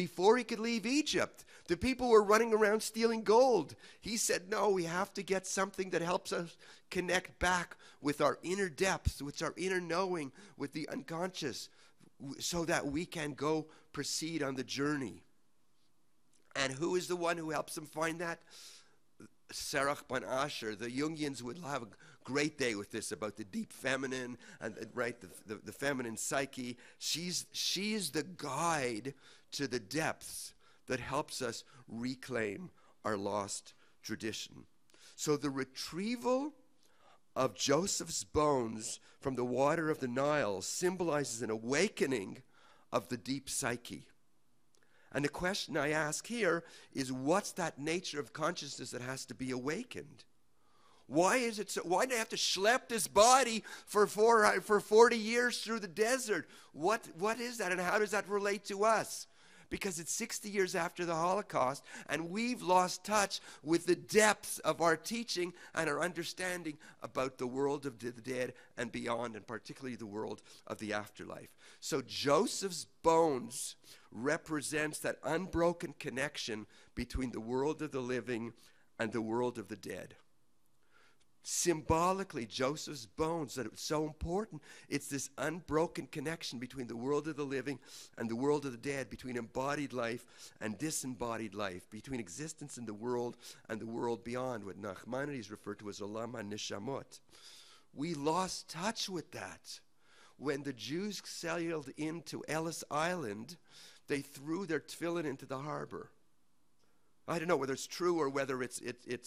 Egypt, the people were running around stealing gold. He said, no, we have to get something that helps us connect back with our inner depths, with our inner knowing, with the unconscious, so that we can go proceed on the journey. And who is the one who helps them find that? Serach ben Asher. The Jungians would have a great day with this, about the deep feminine, and right, the feminine psyche. She's the guide to the depths that helps us reclaim our lost tradition. So the retrieval of Joseph's bones from the water of the Nile symbolizes an awakening of the deep psyche. And the question I ask here is, what's that nature of consciousness that has to be awakened? Why is it so? Why do they have to schlep this body for 40 years through the desert? What is that, and how does that relate to us? Because it's 60 years after the Holocaust, and we've lost touch with the depths of our teaching and our understanding about the world of the dead and beyond, and particularly the world of the afterlife. So Joseph's bones represents that unbroken connection between the world of the living and the world of the dead. Symbolically, Joseph's bones, that it's so important. It's this unbroken connection between the world of the living and the world of the dead, between embodied life and disembodied life, between existence in the world and the world beyond, what Nachmanides referred to as Olam HaNeshamot. We lost touch with that. When the Jews sailed into Ellis Island, they threw their tefillin into the harbor. I don't know whether it's true or whether it's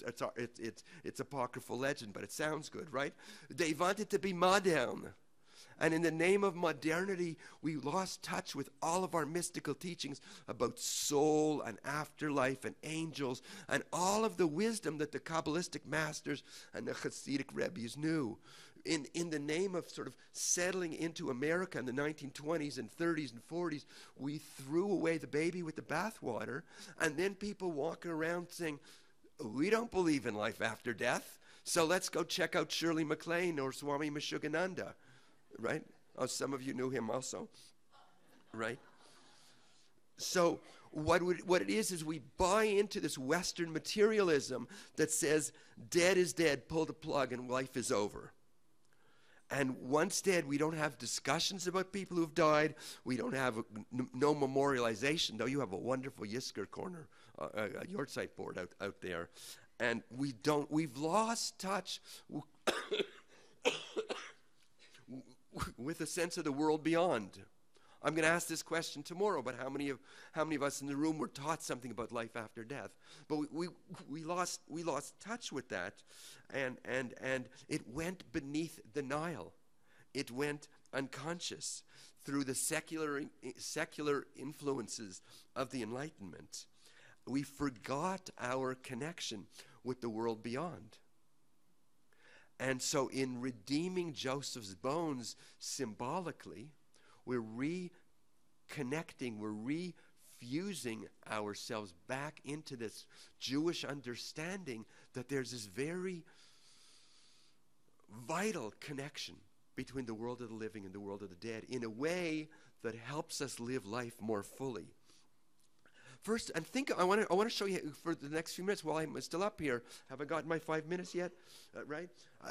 apocryphal legend, but it sounds good, right? They wanted to be modern. And in the name of modernity, we lost touch with all of our mystical teachings about soul and afterlife and angels and all of the wisdom that the Kabbalistic masters and the Hasidic Rebbes knew. In the name of sort of settling into America in the 1920s and 30s and 40s, we threw away the baby with the bathwater, and then people walking around saying, we don't believe in life after death. So let's go check out Shirley MacLaine or Swami Meshugananda, right? Oh, some of you knew him also, right? So what it is we buy into this Western materialism that says dead is dead, pull the plug, and life is over. And once dead, we don't have discussions about people who've died. We don't have no memorialization, though you have a wonderful Yizkor corner, a Yortzeit board out there. And we've lost touch with a sense of the world beyond. I'm going to ask this question tomorrow, but how many of us in the room were taught something about life after death? But we lost touch with that, and it went beneath the Nile. It went unconscious through the secular influences of the Enlightenment. We forgot our connection with the world beyond. And so in redeeming Joseph's bones symbolically, we're reconnecting, we're refusing ourselves back into this Jewish understanding that there's this very vital connection between the world of the living and the world of the dead in a way that helps us live life more fully. First, and I want to show you for the next few minutes while I'm still up here. Have I gotten my 5 minutes yet? Right?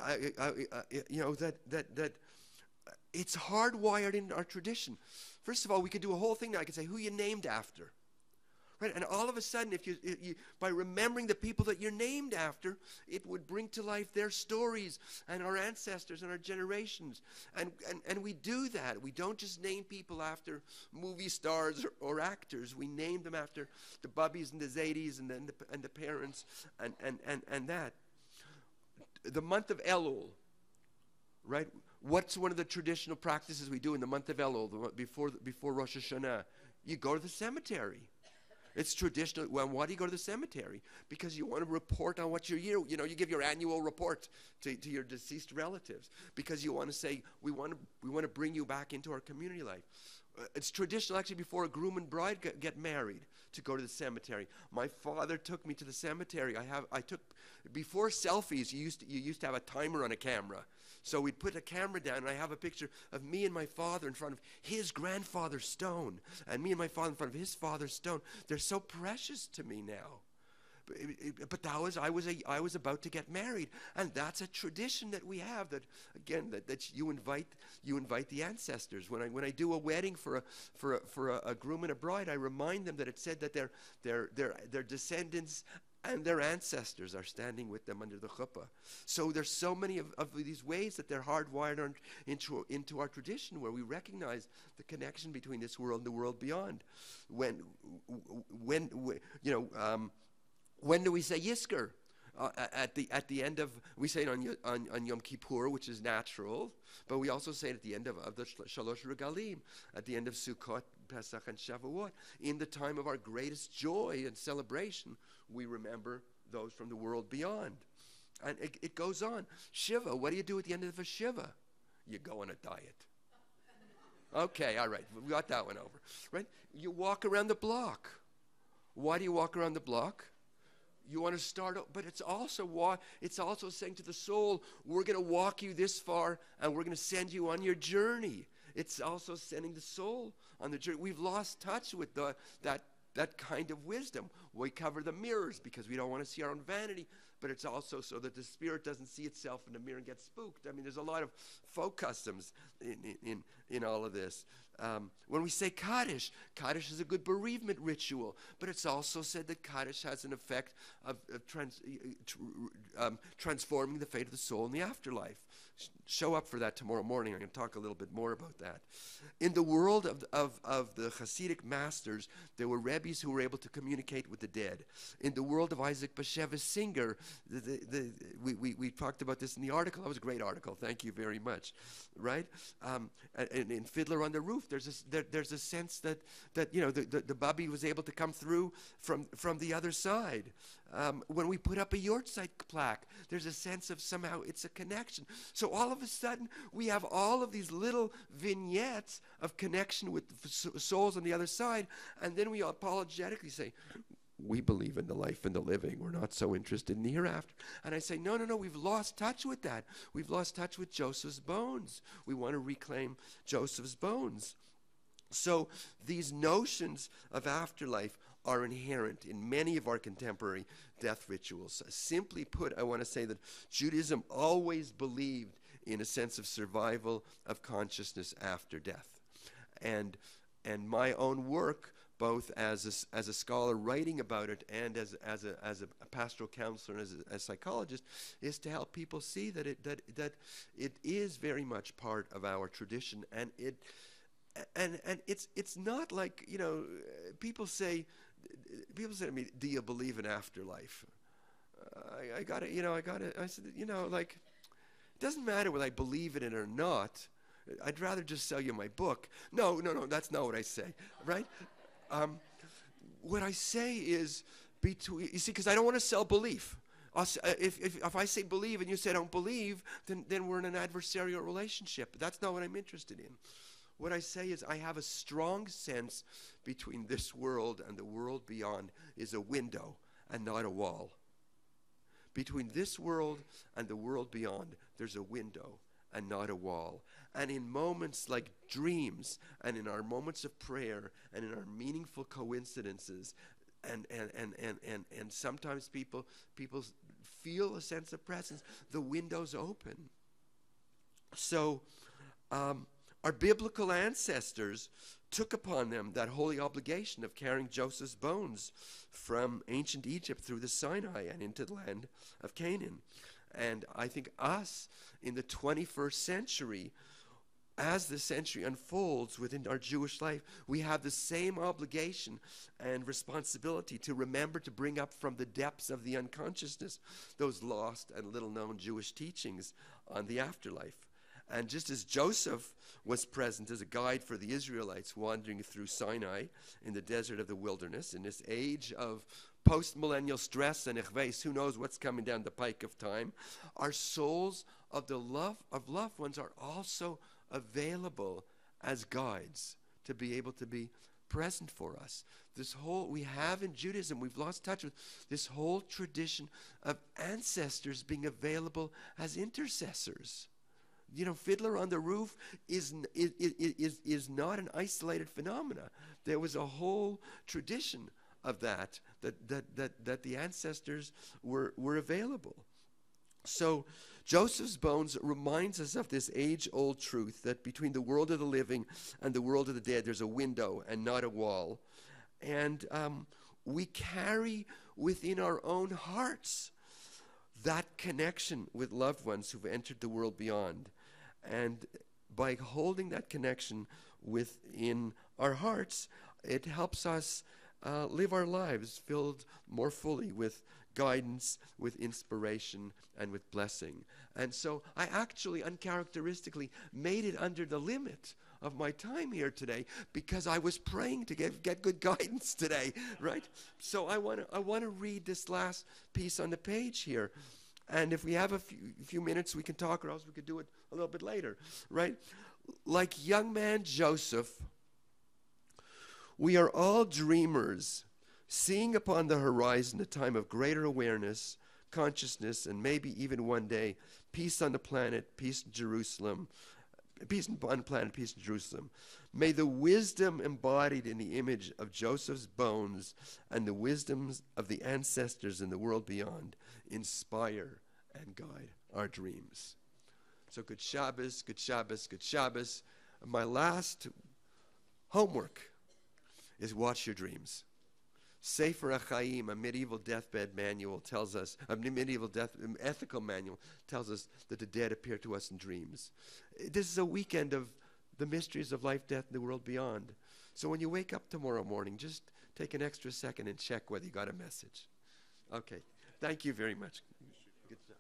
That it's hardwired in our tradition. First of all, we could do a whole thing now. I could say who you named after, right? And all of a sudden, if you by remembering the people that you're named after, it would bring to life their stories and our ancestors and our generations. And we do that. We don't just name people after movie stars or actors. We name them after the bubbies and the Zaydis and the parents and that. The month of Elul, right? What's one of the traditional practices we do in the month of Elul, before Rosh Hashanah? You go to the cemetery. It's traditional. Well, why do you go to the cemetery? Because you want to report on what your year, you give your annual report to your deceased relatives. Because you want to say, we want to bring you back into our community life. It's traditional actually before a groom and bride get married to go to the cemetery. My father took me to the cemetery. Before selfies, you used to have a timer on a camera. So we'd put a camera down, and I have a picture of me and my father in front of his grandfather's stone, and me and my father in front of his father's stone. They're so precious to me now. But I was about to get married, and that's a tradition that we have. That again, that you invite the ancestors. When I do a wedding for a groom and a bride, I remind them that it said that their descendants and their ancestors are standing with them under the chuppah. So there's so many of these ways that they're hardwired into our tradition, where we recognize the connection between this world and the world beyond. When do we say Yizkor? At the end of, we say it on Yom Kippur, which is natural, but we also say it at the end of the Shalosh Regalim, at the end of Sukkot, Pesach, and Shavuot. In the time of our greatest joy and celebration, we remember those from the world beyond. And it goes on. Shiva, what do you do at the end of a Shiva? You go on a diet. Okay, all right, we got that one over. Right? You walk around the block. Why do you walk around the block? You want to start, but it's also saying to the soul, we're going to walk you this far, and we're going to send you on your journey. It's also sending the soul on the journey. We've lost touch with that kind of wisdom. We cover the mirrors because we don't want to see our own vanity, but it's also so that the spirit doesn't see itself in the mirror and get spooked. I mean, there's a lot of folk customs in all of this. When we say Kaddish is a good bereavement ritual, but it's also said that Kaddish has an effect of transforming the fate of the soul in the afterlife. Show up for that tomorrow morning. I'm going to talk a little bit more about that. In the world of the Hasidic masters, there were rebbes who were able to communicate with the dead. In the world of Isaac Bashevis Singer, we talked about this in the article. That was a great article. Thank you very much. Right? And in Fiddler on the Roof, there's a sense that the Bubby was able to come through from the other side. When we put up a Yortzeit plaque, there's a sense of somehow it's a connection. So all of a sudden, we have all of these little vignettes of connection with souls on the other side, and then we apologetically say, we believe in the life and the living. We're not so interested in the hereafter. And I say, no, we've lost touch with that. We've lost touch with Joseph's bones. We want to reclaim Joseph's bones. So these notions of afterlife are inherent in many of our contemporary death rituals. Simply put, I want to say that Judaism always believed in a sense of survival of consciousness after death. And my own work, both as a scholar writing about it and as a pastoral counselor and as a psychologist, is to help people see that it is very much part of our tradition, and it's not like, people say to me, do you believe in afterlife? I said, like, it doesn't matter whether I believe in it or not. I'd rather just sell you my book. No, that's not what I say, right? What I say is, because I don't want to sell belief. If I say believe and you say don't believe, then we're in an adversarial relationship. That's not what I'm interested in. What I say is I have a strong sense between this world and the world beyond is a window and not a wall. Between this world and the world beyond, there's a window and not a wall. And in moments like dreams, and in our moments of prayer, and in our meaningful coincidences, and sometimes people feel a sense of presence, the window's open. So our biblical ancestors took upon them that holy obligation of carrying Joseph's bones from ancient Egypt through the Sinai and into the land of Canaan. And I think us in the 21st century, as the century unfolds within our Jewish life, we have the same obligation and responsibility to remember to bring up from the depths of the unconsciousness those lost and little-known Jewish teachings on the afterlife. And just as Joseph was present as a guide for the Israelites wandering through Sinai in the desert of the wilderness, in this age of post-millennial stress and ichves, who knows what's coming down the pike of time, our souls of loved ones are also available as guides to be able to be present for us. We have in Judaism, we've lost touch with this whole tradition of ancestors being available as intercessors. Fiddler on the Roof is not an isolated phenomena. There was a whole tradition of that the ancestors were available. So Joseph's bones reminds us of this age-old truth that between the world of the living and the world of the dead, there's a window and not a wall. And we carry within our own hearts that connection with loved ones who've entered the world beyond. And by holding that connection within our hearts, it helps us live our lives filled more fully with guidance, with inspiration, and with blessing. And so I actually uncharacteristically made it under the limit of my time here today because I was praying to get good guidance today, right? So I want to read this last piece on the page here. And if we have a few minutes, we can talk, or else we could do it a little bit later, right? Like young man Joseph, we are all dreamers, seeing upon the horizon a time of greater awareness, consciousness, and maybe even one day, peace on the planet, peace in Jerusalem, peace on the planet, peace in Jerusalem. May the wisdom embodied in the image of Joseph's bones and the wisdoms of the ancestors in the world beyond inspire and guide our dreams. So good Shabbos, good Shabbos, good Shabbos. My last homework is watch your dreams. Sefer HaChaim, a medieval deathbed manual, tells us, ethical manual, tells us that the dead appear to us in dreams. This is a weekend of the mysteries of life, death, and the world beyond. So when you wake up tomorrow morning, just take an extra second and check whether you got a message. Okay. Thank you very much. Good job.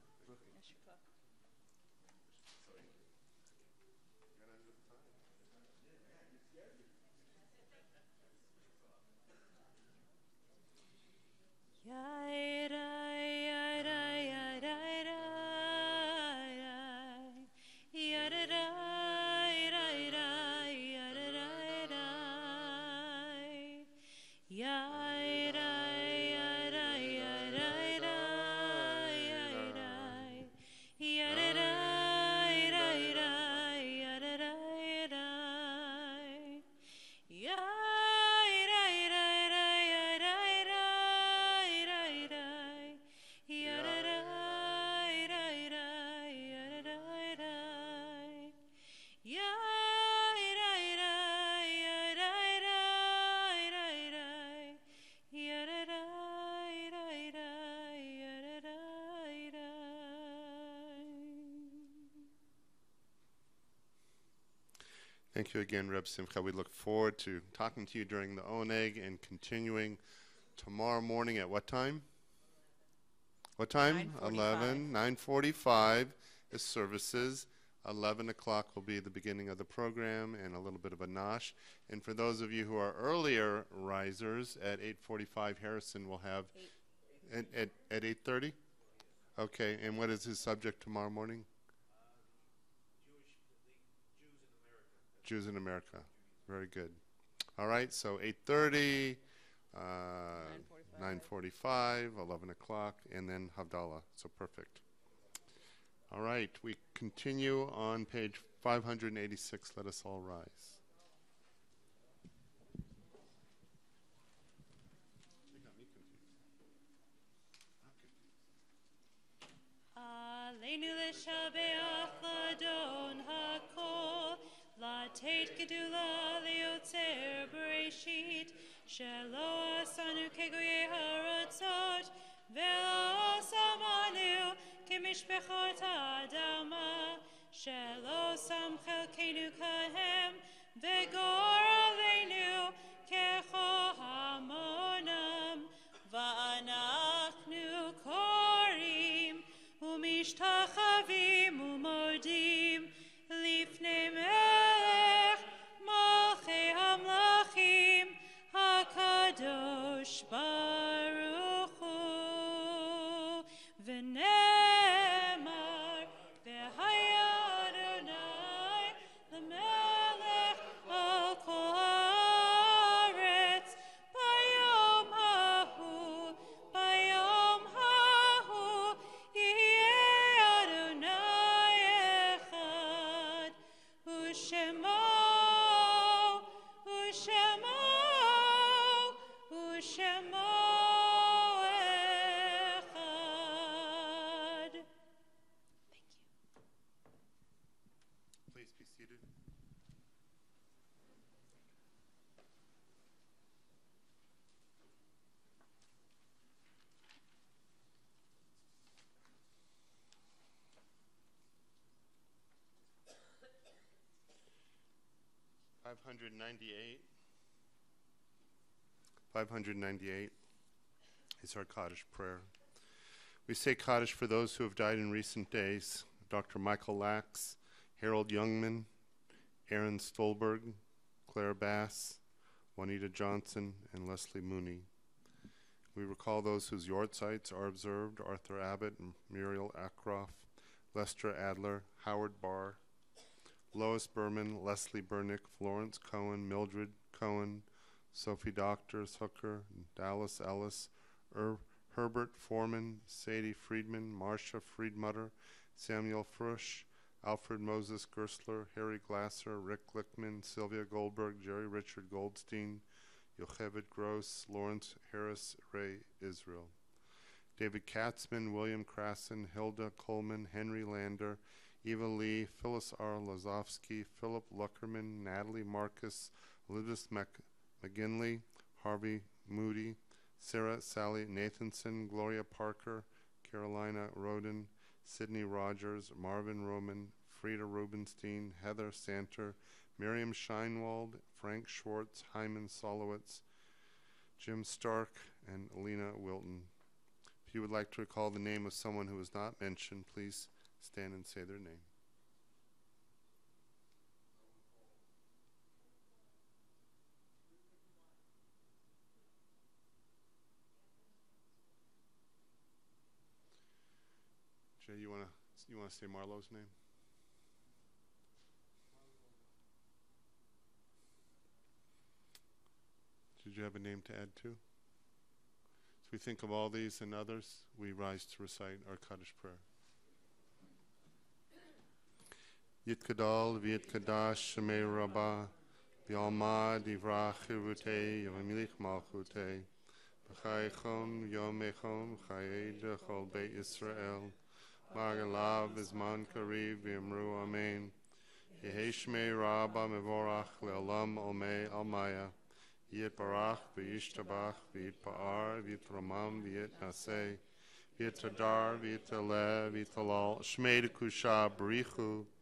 Thank you again, Reb Simcha. We look forward to talking to you during the Oneg and continuing tomorrow morning at what time? What time? 11. 9:45 is services. 11 o'clock will be the beginning of the program and a little bit of a nosh. And for those of you who are earlier risers, at 8:45, Harrison will have... At 8:30? Okay, and what is his subject tomorrow morning? Jews in America. Very good. All right, so 8:30, 9:45, 11 o'clock, and then Havdalah. So perfect. All right, we continue on page 586. Let us all rise. Aleinu l'shabeach l'adon hakol, l'teit gedula liotzer bereshit, shelo asanu kegoyei haratzot, velo samanu kemishpechot ha'adama, shelo sam chelkeinu kahem, vegor aleinu kecho hamonam, va'anachnu korim, ומשתחווים ומודים לפני מלך מלכי המלכים הקדוש ברוך הוא ונאמר והיה אדוני למלך על כל הארץ ביום ההוא ביום ההוא Please be seated. $598 is our Kaddish prayer. We say Kaddish for those who have died in recent days: Dr. Michael Lax, Harold Youngman, Aaron Stolberg, Claire Bass, Juanita Johnson, and Leslie Mooney. We recall those whose yortzites are observed: Arthur Abbott and Muriel Ackroff, Lester Adler, Howard Barr, Lois Berman, Leslie Burnick, Florence Cohen, Mildred Cohen, Sophie Doctors, Hooker, Dallas Ellis, Herbert Foreman, Sadie Friedman, Marcia Friedmutter, Samuel Frush, Alfred Moses Gersler, Harry Glasser, Rick Glickman, Sylvia Goldberg, Jerry Richard Goldstein, Yocheved Gross, Lawrence Harris, Ray Israel. David Katzman, William Krassen, Hilda Coleman, Henry Lander, Eva Lee, Phyllis R. Lazowski, Philip Luckerman, Natalie Marcus, Elizabeth McGinley, Harvey Moody, Sarah Sally Nathanson, Gloria Parker, Carolina Roden, Sidney Rogers, Marvin Roman, Frida Rubenstein, Heather Santer, Miriam Scheinwald, Frank Schwartz, Hyman Solowitz, Jim Stark, and Alina Wilton. If you would like to recall the name of someone who was not mentioned, please stand and say their name. Jay, you want to say Marlowe's name? Did you have a name to add too? As we think of all these and others, we rise to recite our Kaddish prayer. Yitkadal v'yitkadash shemei rabbah v'yalma divrach chirutei v'milich malchutei v'chayechom yomechom chayei dechol beit Yisrael magalav v'zman kariv v'yamru amen Yehei shmei rabbah mevorach le'olam omei almaya Yitbarach v'yishtabach v'yitpa'ar v'yitramam v'yitnaseh v'yitadar v'yitaleh v'yitalal shmei dekusha b'richu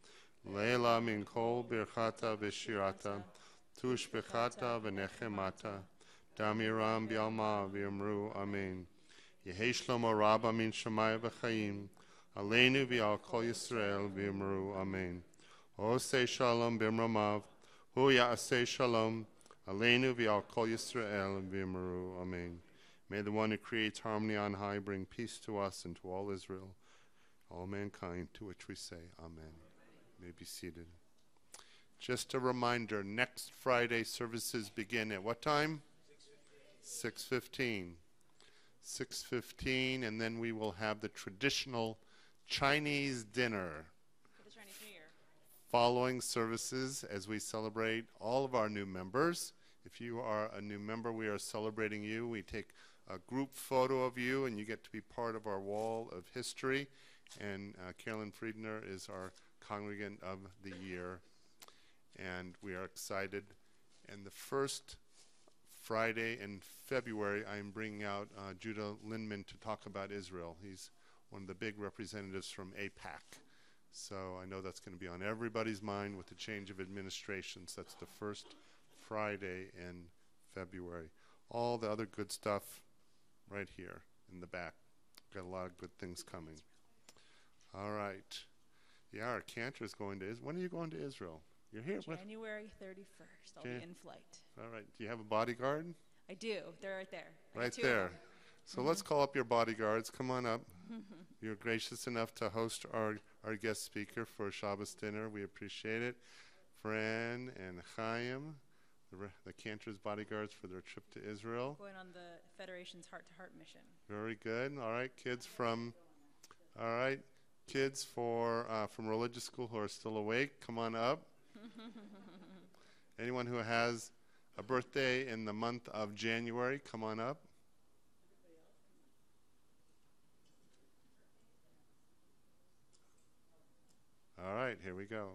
Leila min kol birchata v'shirata, tushbechata v'nechemata, damiram bialma v'yamru amen. Yehi shlomo rabba min shamayim v'chaim, aleinu v'al kol Yisrael v'yamru amen. Osei shalom b'mramav, hu ya'asei shalom, aleinu v'al kol Yisrael v'yamru amen. May the one who creates harmony on high bring peace to us and to all Israel, all mankind, to which we say amen. You may be seated. Just a reminder, next Friday services begin at what time? 6:15. 6:15, and then we will have the traditional Chinese dinner For the Chinese New Year. following services as we celebrate all of our new members. If you are a new member, we are celebrating you. We take a group photo of you, and you get to be part of our wall of history. And Carolyn Friedner is our congregant of the year, and we are excited. And the first Friday in February, I am bringing out Judah Lindman to talk about Israel. He's one of the big representatives from AIPAC. So I know that's going to be on everybody's mind with the change of administrations. That's the first Friday in February. All the other good stuff right here in the back. Got a lot of good things coming. All right. Yeah, our cantor's going to Israel. When are you going to Israel? You're here. January 31st. I'll be in flight. All right. Do you have a bodyguard? I do. They're right there. I got Right two of there. them. So let's call up your bodyguards. Come on up. You're gracious enough to host our guest speaker for Shabbos dinner. We appreciate it. Fran and Chaim, the cantor's bodyguards for their trip to Israel. Going on the Federation's Heart to Heart mission. Very good. All right, kids from religious school who are still awake, come on up. Anyone who has a birthday in the month of January, come on up. All right, here we go.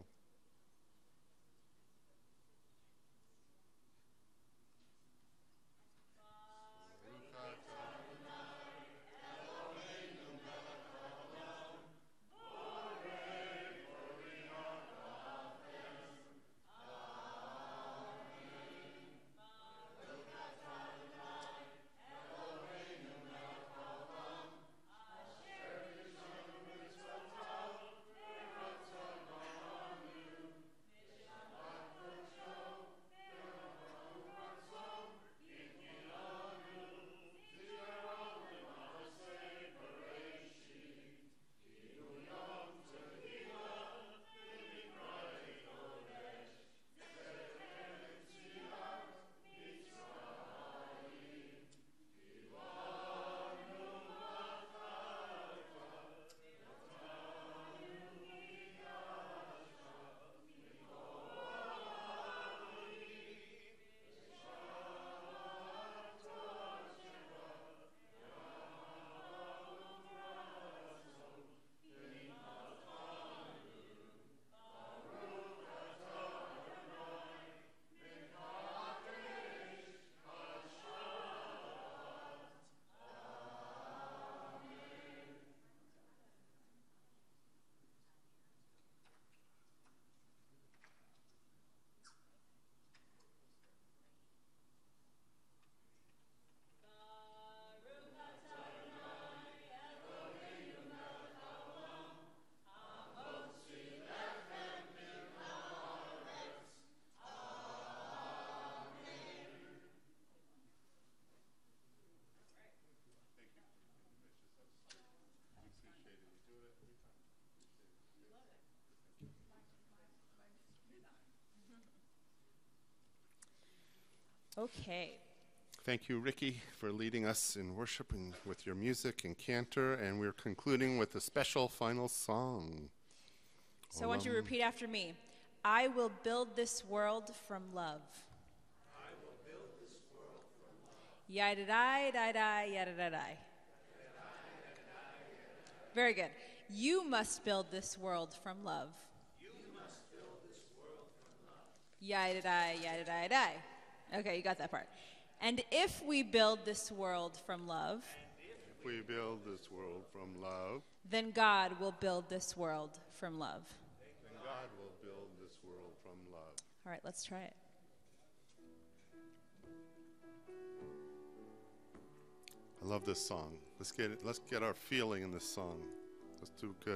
Okay. Thank you, Ricky, for leading us in worship and with your music and cantor. And we're concluding with a special final song. So I want you to repeat after me. I will build this world from love. I will build this world from love. Yada-da-da-da, yada-da-da. Very good. You must build this world from love. You must build this world from love. Yada-da, yada-da-da. Okay, you got that part. And if we build this world from love, If we build this world from love, then God will build this world from love. then God will build All right, let's try it. I love this song. Let's get our feeling in this song. Let's do good.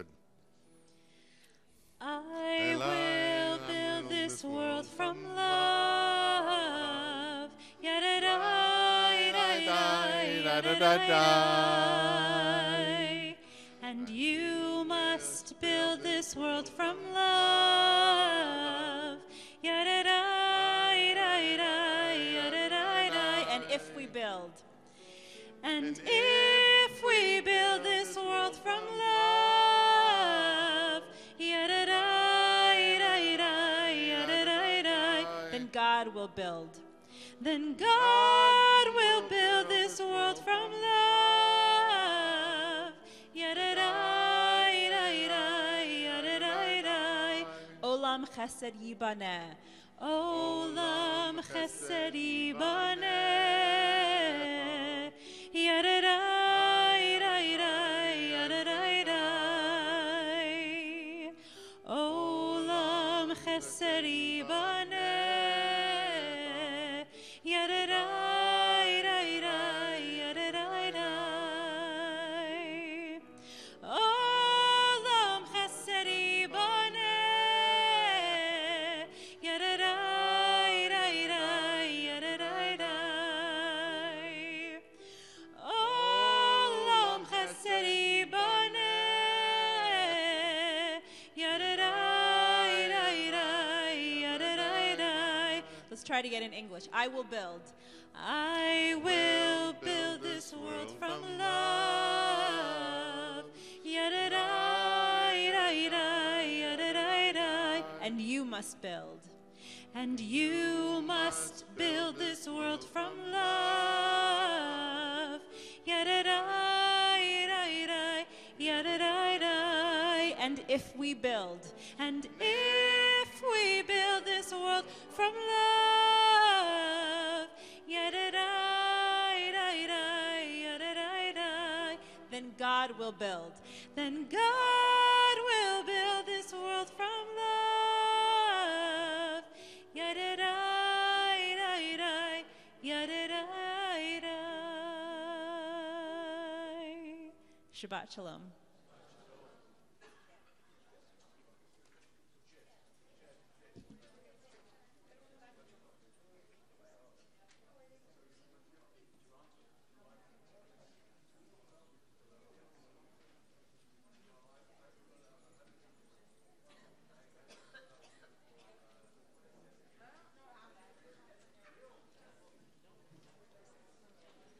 I will build this world from love. Yadadai. And you must build this world from love. Yadadai. And if we build. And if we build this world from love, Then God will build. Then God will build this world from love. Olam chesed yibaneh. Olam chesed yibaneh. Olam chesed yibaneh. Olam chesed yibaneh. Olam chesed yibaneh. Let's try to get in English. I will build. I will build this world from love. And you must build. And you must build this world from love. And if we build. And if we build this world from love, Then God will build. then God will build this world from love. Shabbat Shalom.